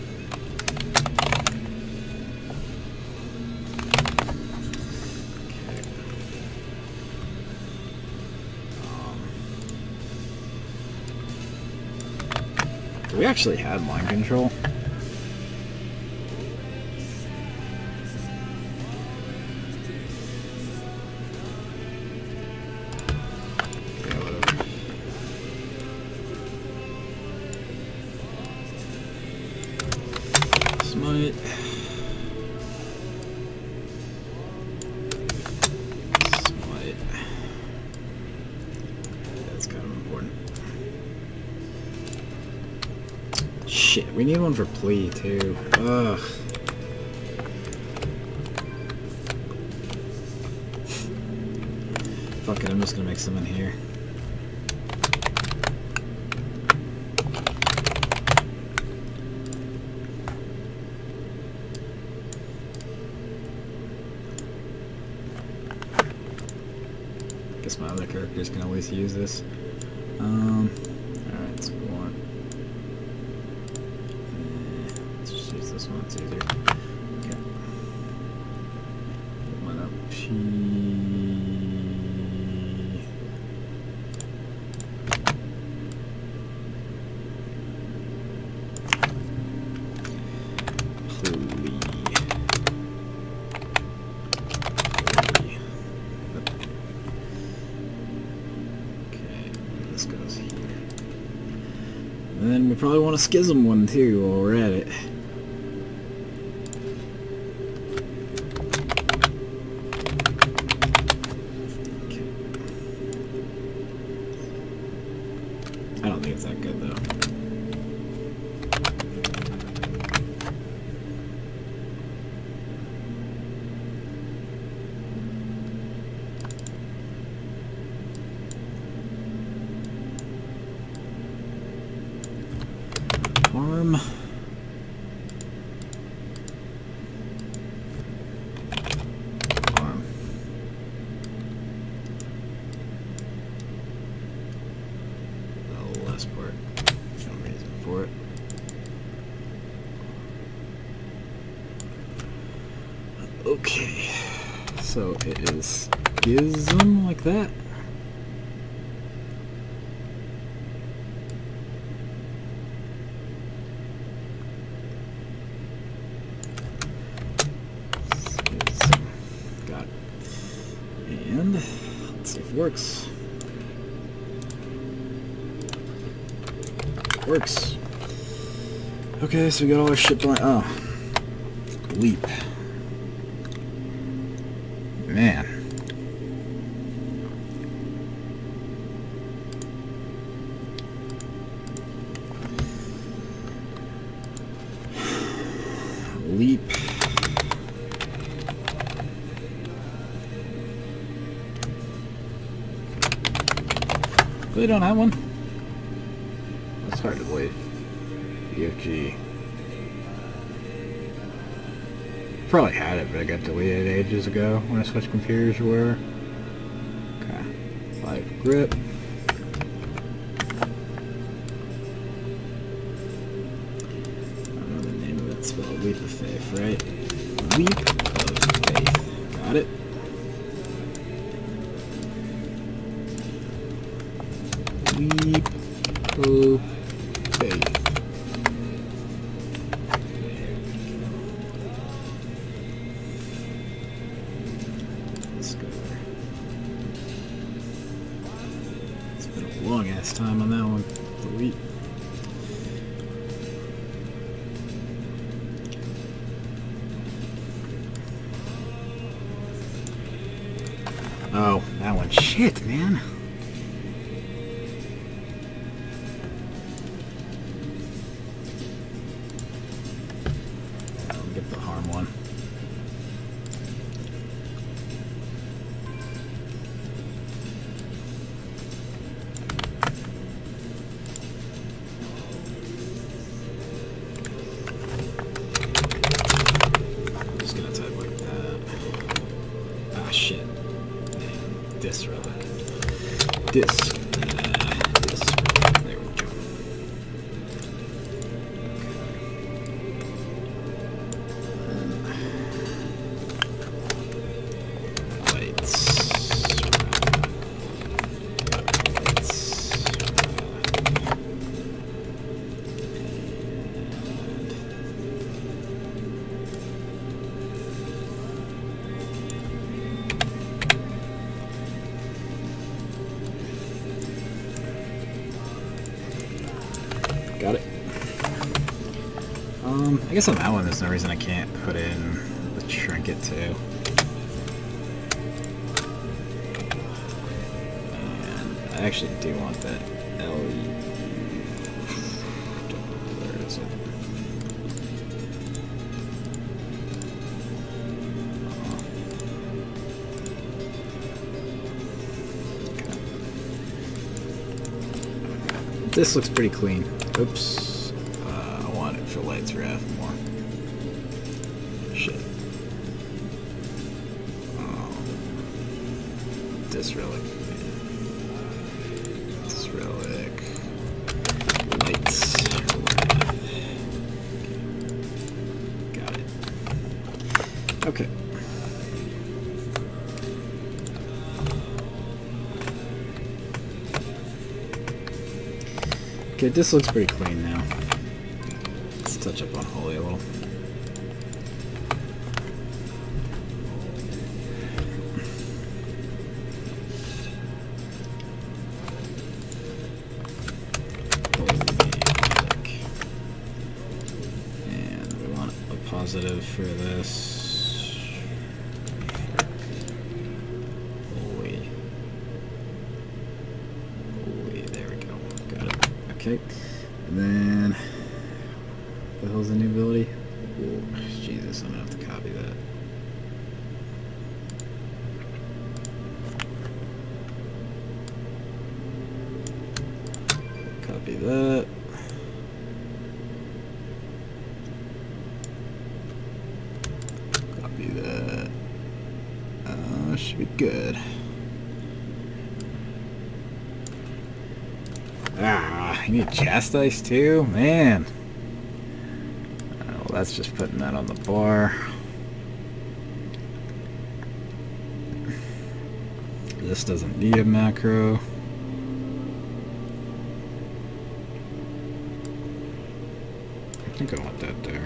S1: Okay. Do we actually have mind control? Smite. Smite. That's kind of important. Shit, we need one for plea too. Ugh. Fuck it, I'm just gonna make some in here. Guess my other characters can at least use this. Alright, so we want... let's just use this one, it's easier. Okay. Put one up. Goes here. And then we probably want a schism one too while we're at it. Okay. I don't think it's that good though. Arm. The last part. No reason for it. Okay. So it is Gizm like that. Got it. And let's see if it works. Works. Okay, so we got all our shit blind. Oh. Leap. Man. Leap. Really don't have one? That's hard to believe. EFG. Probably had it, but I got deleted ages ago when I switched computers or whatever. Okay. 5 grip. I don't know the name of it. It's spelled Leap of Faith, right? Leap of Faith. Got it. Leap of Faith. Let's go there. It's been a long ass time on that one. Delete. Oh, that one. Shit, man. I'll get the harm one. I'm just gonna type like that. Ah, shit. Disc relic. Disc. Disc. There we go. Lights. Got it. I guess on that one there's no reason I can't put in the trinket too. And I actually do want that LE. Where is it? Okay. This looks pretty clean. Oops. I want it for lights ref more. Shit. Disc relic. Disc relic. Lights. Got it. Okay. Okay, this looks pretty clean now. Let's touch up on Holy a little. And we want a positive for this. Okay, and then the hell's the new ability? Ooh, Jesus, I'm gonna have to copy that. Copy that. Should be good. Ah, you need chastise too? Man. Well, that's just putting that on the bar. This doesn't need a macro. I think I want that there.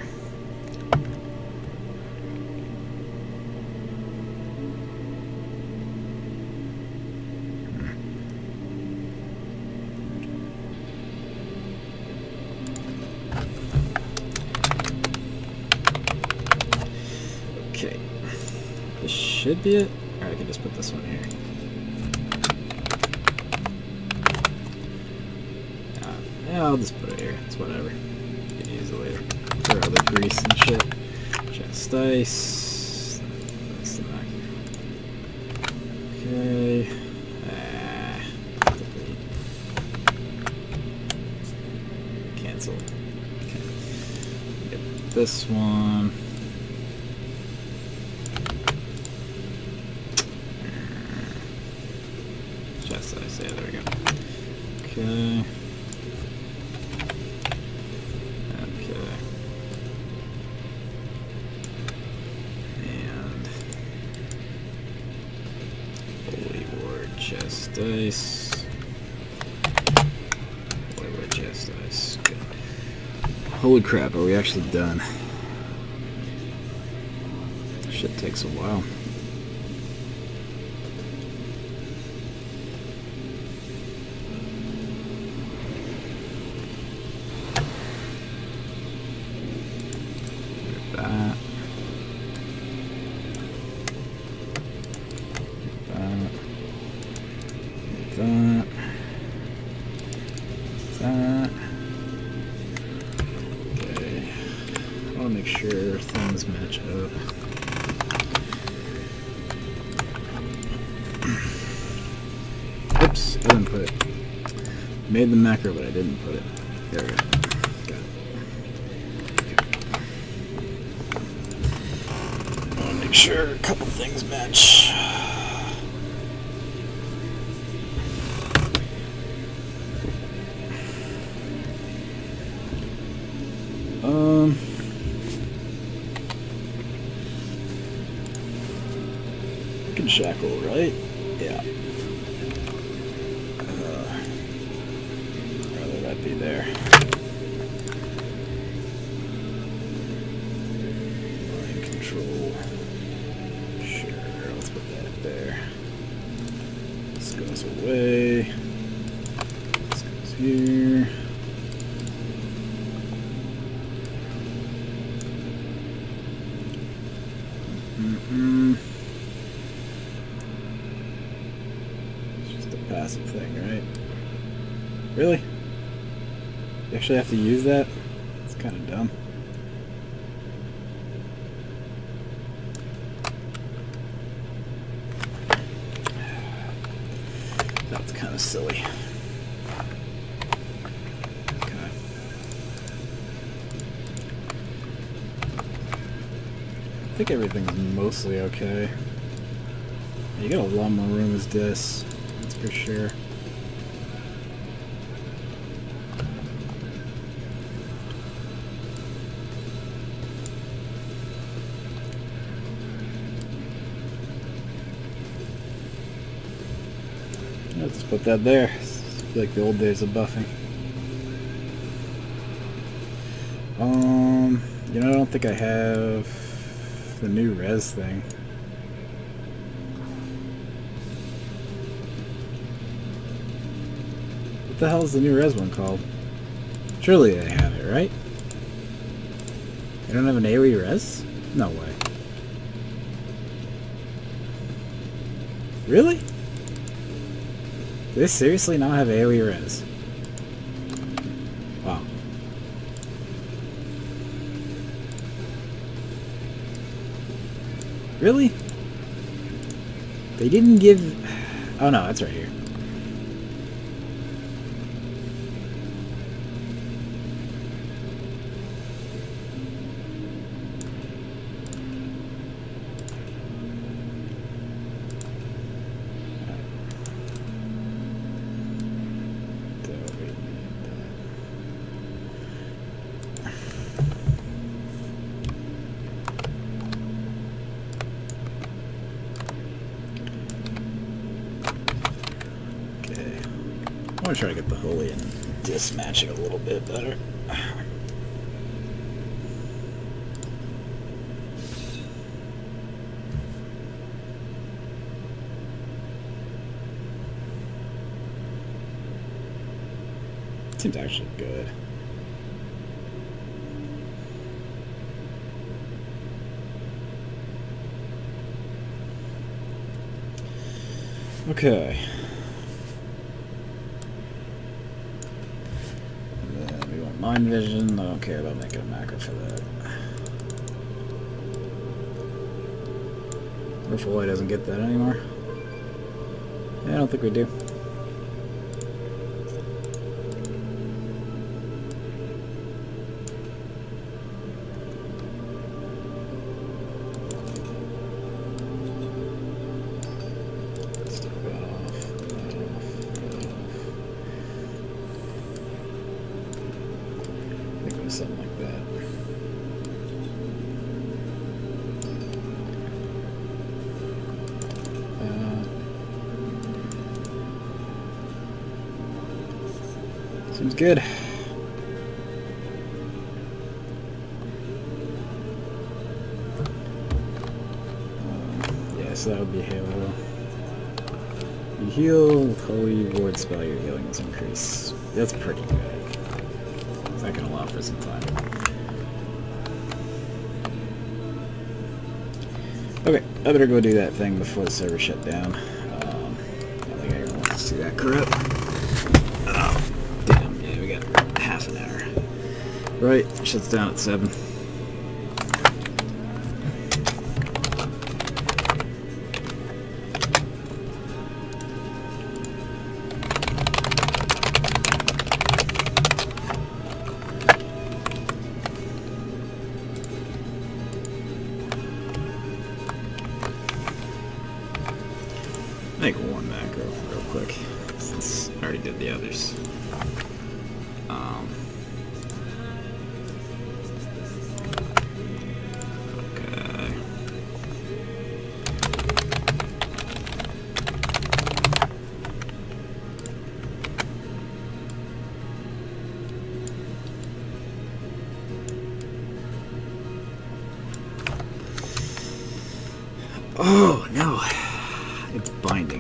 S1: Okay. This should be it. Or I can just put this one here. Yeah, I'll just put it here. It's whatever. You can use it later for other grease and shit. Chastise. That's the back. Okay. Delete. Cancel. Okay. Get this one. Chastise. Yeah, there we go. Okay. Chastise. Wait, chastise. Good. Holy crap, are we actually done? Shit takes a while. That. That. Okay. I want to make sure things match up. Oops, I didn't put it. Made the macro, but I didn't put it. There we go. Got it. Okay. I want to make sure a couple things match. Can shackle, right? Yeah. Rather that be there. Line control. Sure, let's put that there. This goes away. This goes here. Passive thing, right? Really? You actually have to use that? It's kind of dumb. That's kind of silly. Okay. I think everything's mostly okay. You got a lot more room as this. For sure. Let's put that there. It's like the old days of buffing. You know, I don't think I have the new res thing. What the hell is the new res one called? Surely they have it, right? They don't have an AoE res? No way. Really? Do they seriously not have AoE res? Wow. Really? They didn't give... Oh no, that's right here. want to try to get the holy and dismatching a little bit better. Seems actually good. Okay. And then we want mind vision. I don't care about making a macro for that. Merfolk doesn't get that anymore. Yeah, I don't think we do. Something like that. Seems good. Yeah, so that would be Halo. You heal with Holy Ward spell, your healing is increased. That's pretty good. That can allow for some time. Okay, I better go do that thing before the server shut down. I don't think anyone wants to see that crap. Oh, damn, yeah, we got half an hour. Right, shuts down at 7. Make one macro real quick, since I already did the others. Okay. Oh no! It's binding.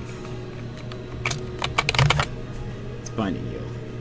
S1: It's binding you.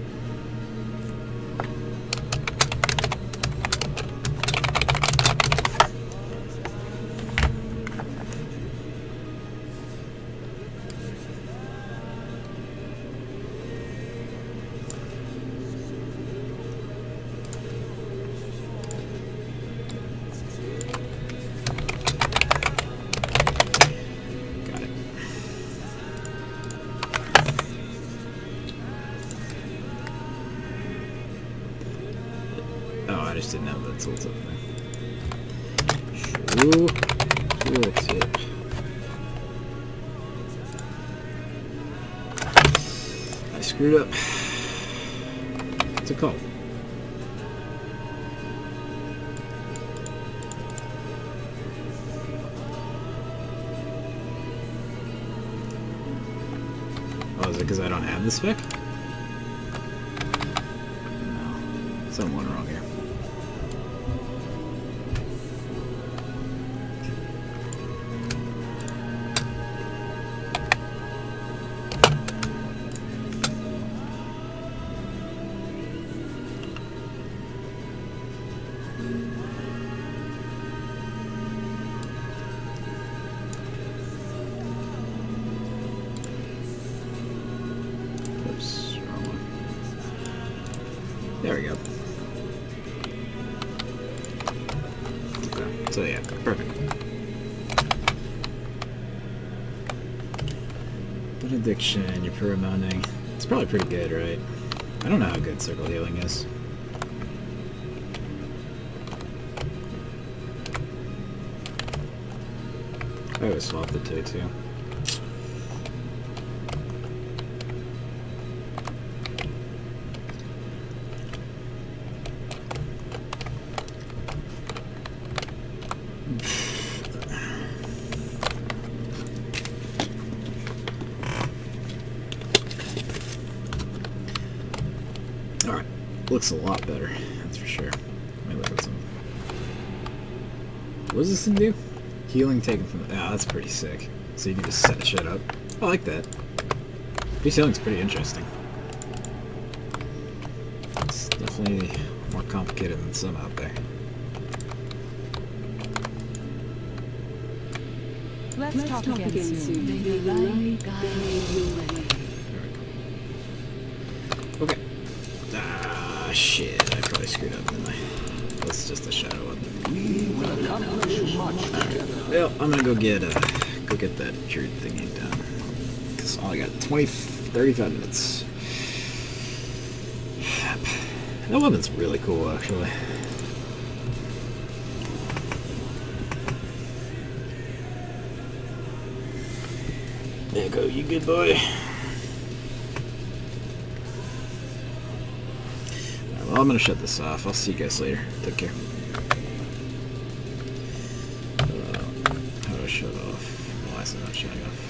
S1: I just didn't have that tool tip thing. Tool tip. I screwed up. What's it called? Oh, is it because I don't have the spec? No. Something went wrong here. There we go. Okay, so yeah, perfect. Benediction, you're pheromoning. It's probably pretty good, right? I don't know how good circle healing is. I would have swapped the two too. Looks a lot better, that's for sure. Let me look at some. What does this thing do? Healing taken from... Ah, that's pretty sick. So you can just set shit up. I like that. This healing's pretty interesting. It's definitely more complicated than some out there.
S5: Let's talk again soon. May the light guide your way.
S1: Okay. Ah, shit. I probably screwed up, didn't I? That's just a shadow up.
S8: We will accomplish much together.
S1: Well, I'm gonna go get that druid thingy done. Because I got 35 minutes. That weapon's really cool, actually. There you go, you good boy. Well, I'm gonna shut this off. I'll see you guys later. Take care. How do I shut off? Why is it not shutting off?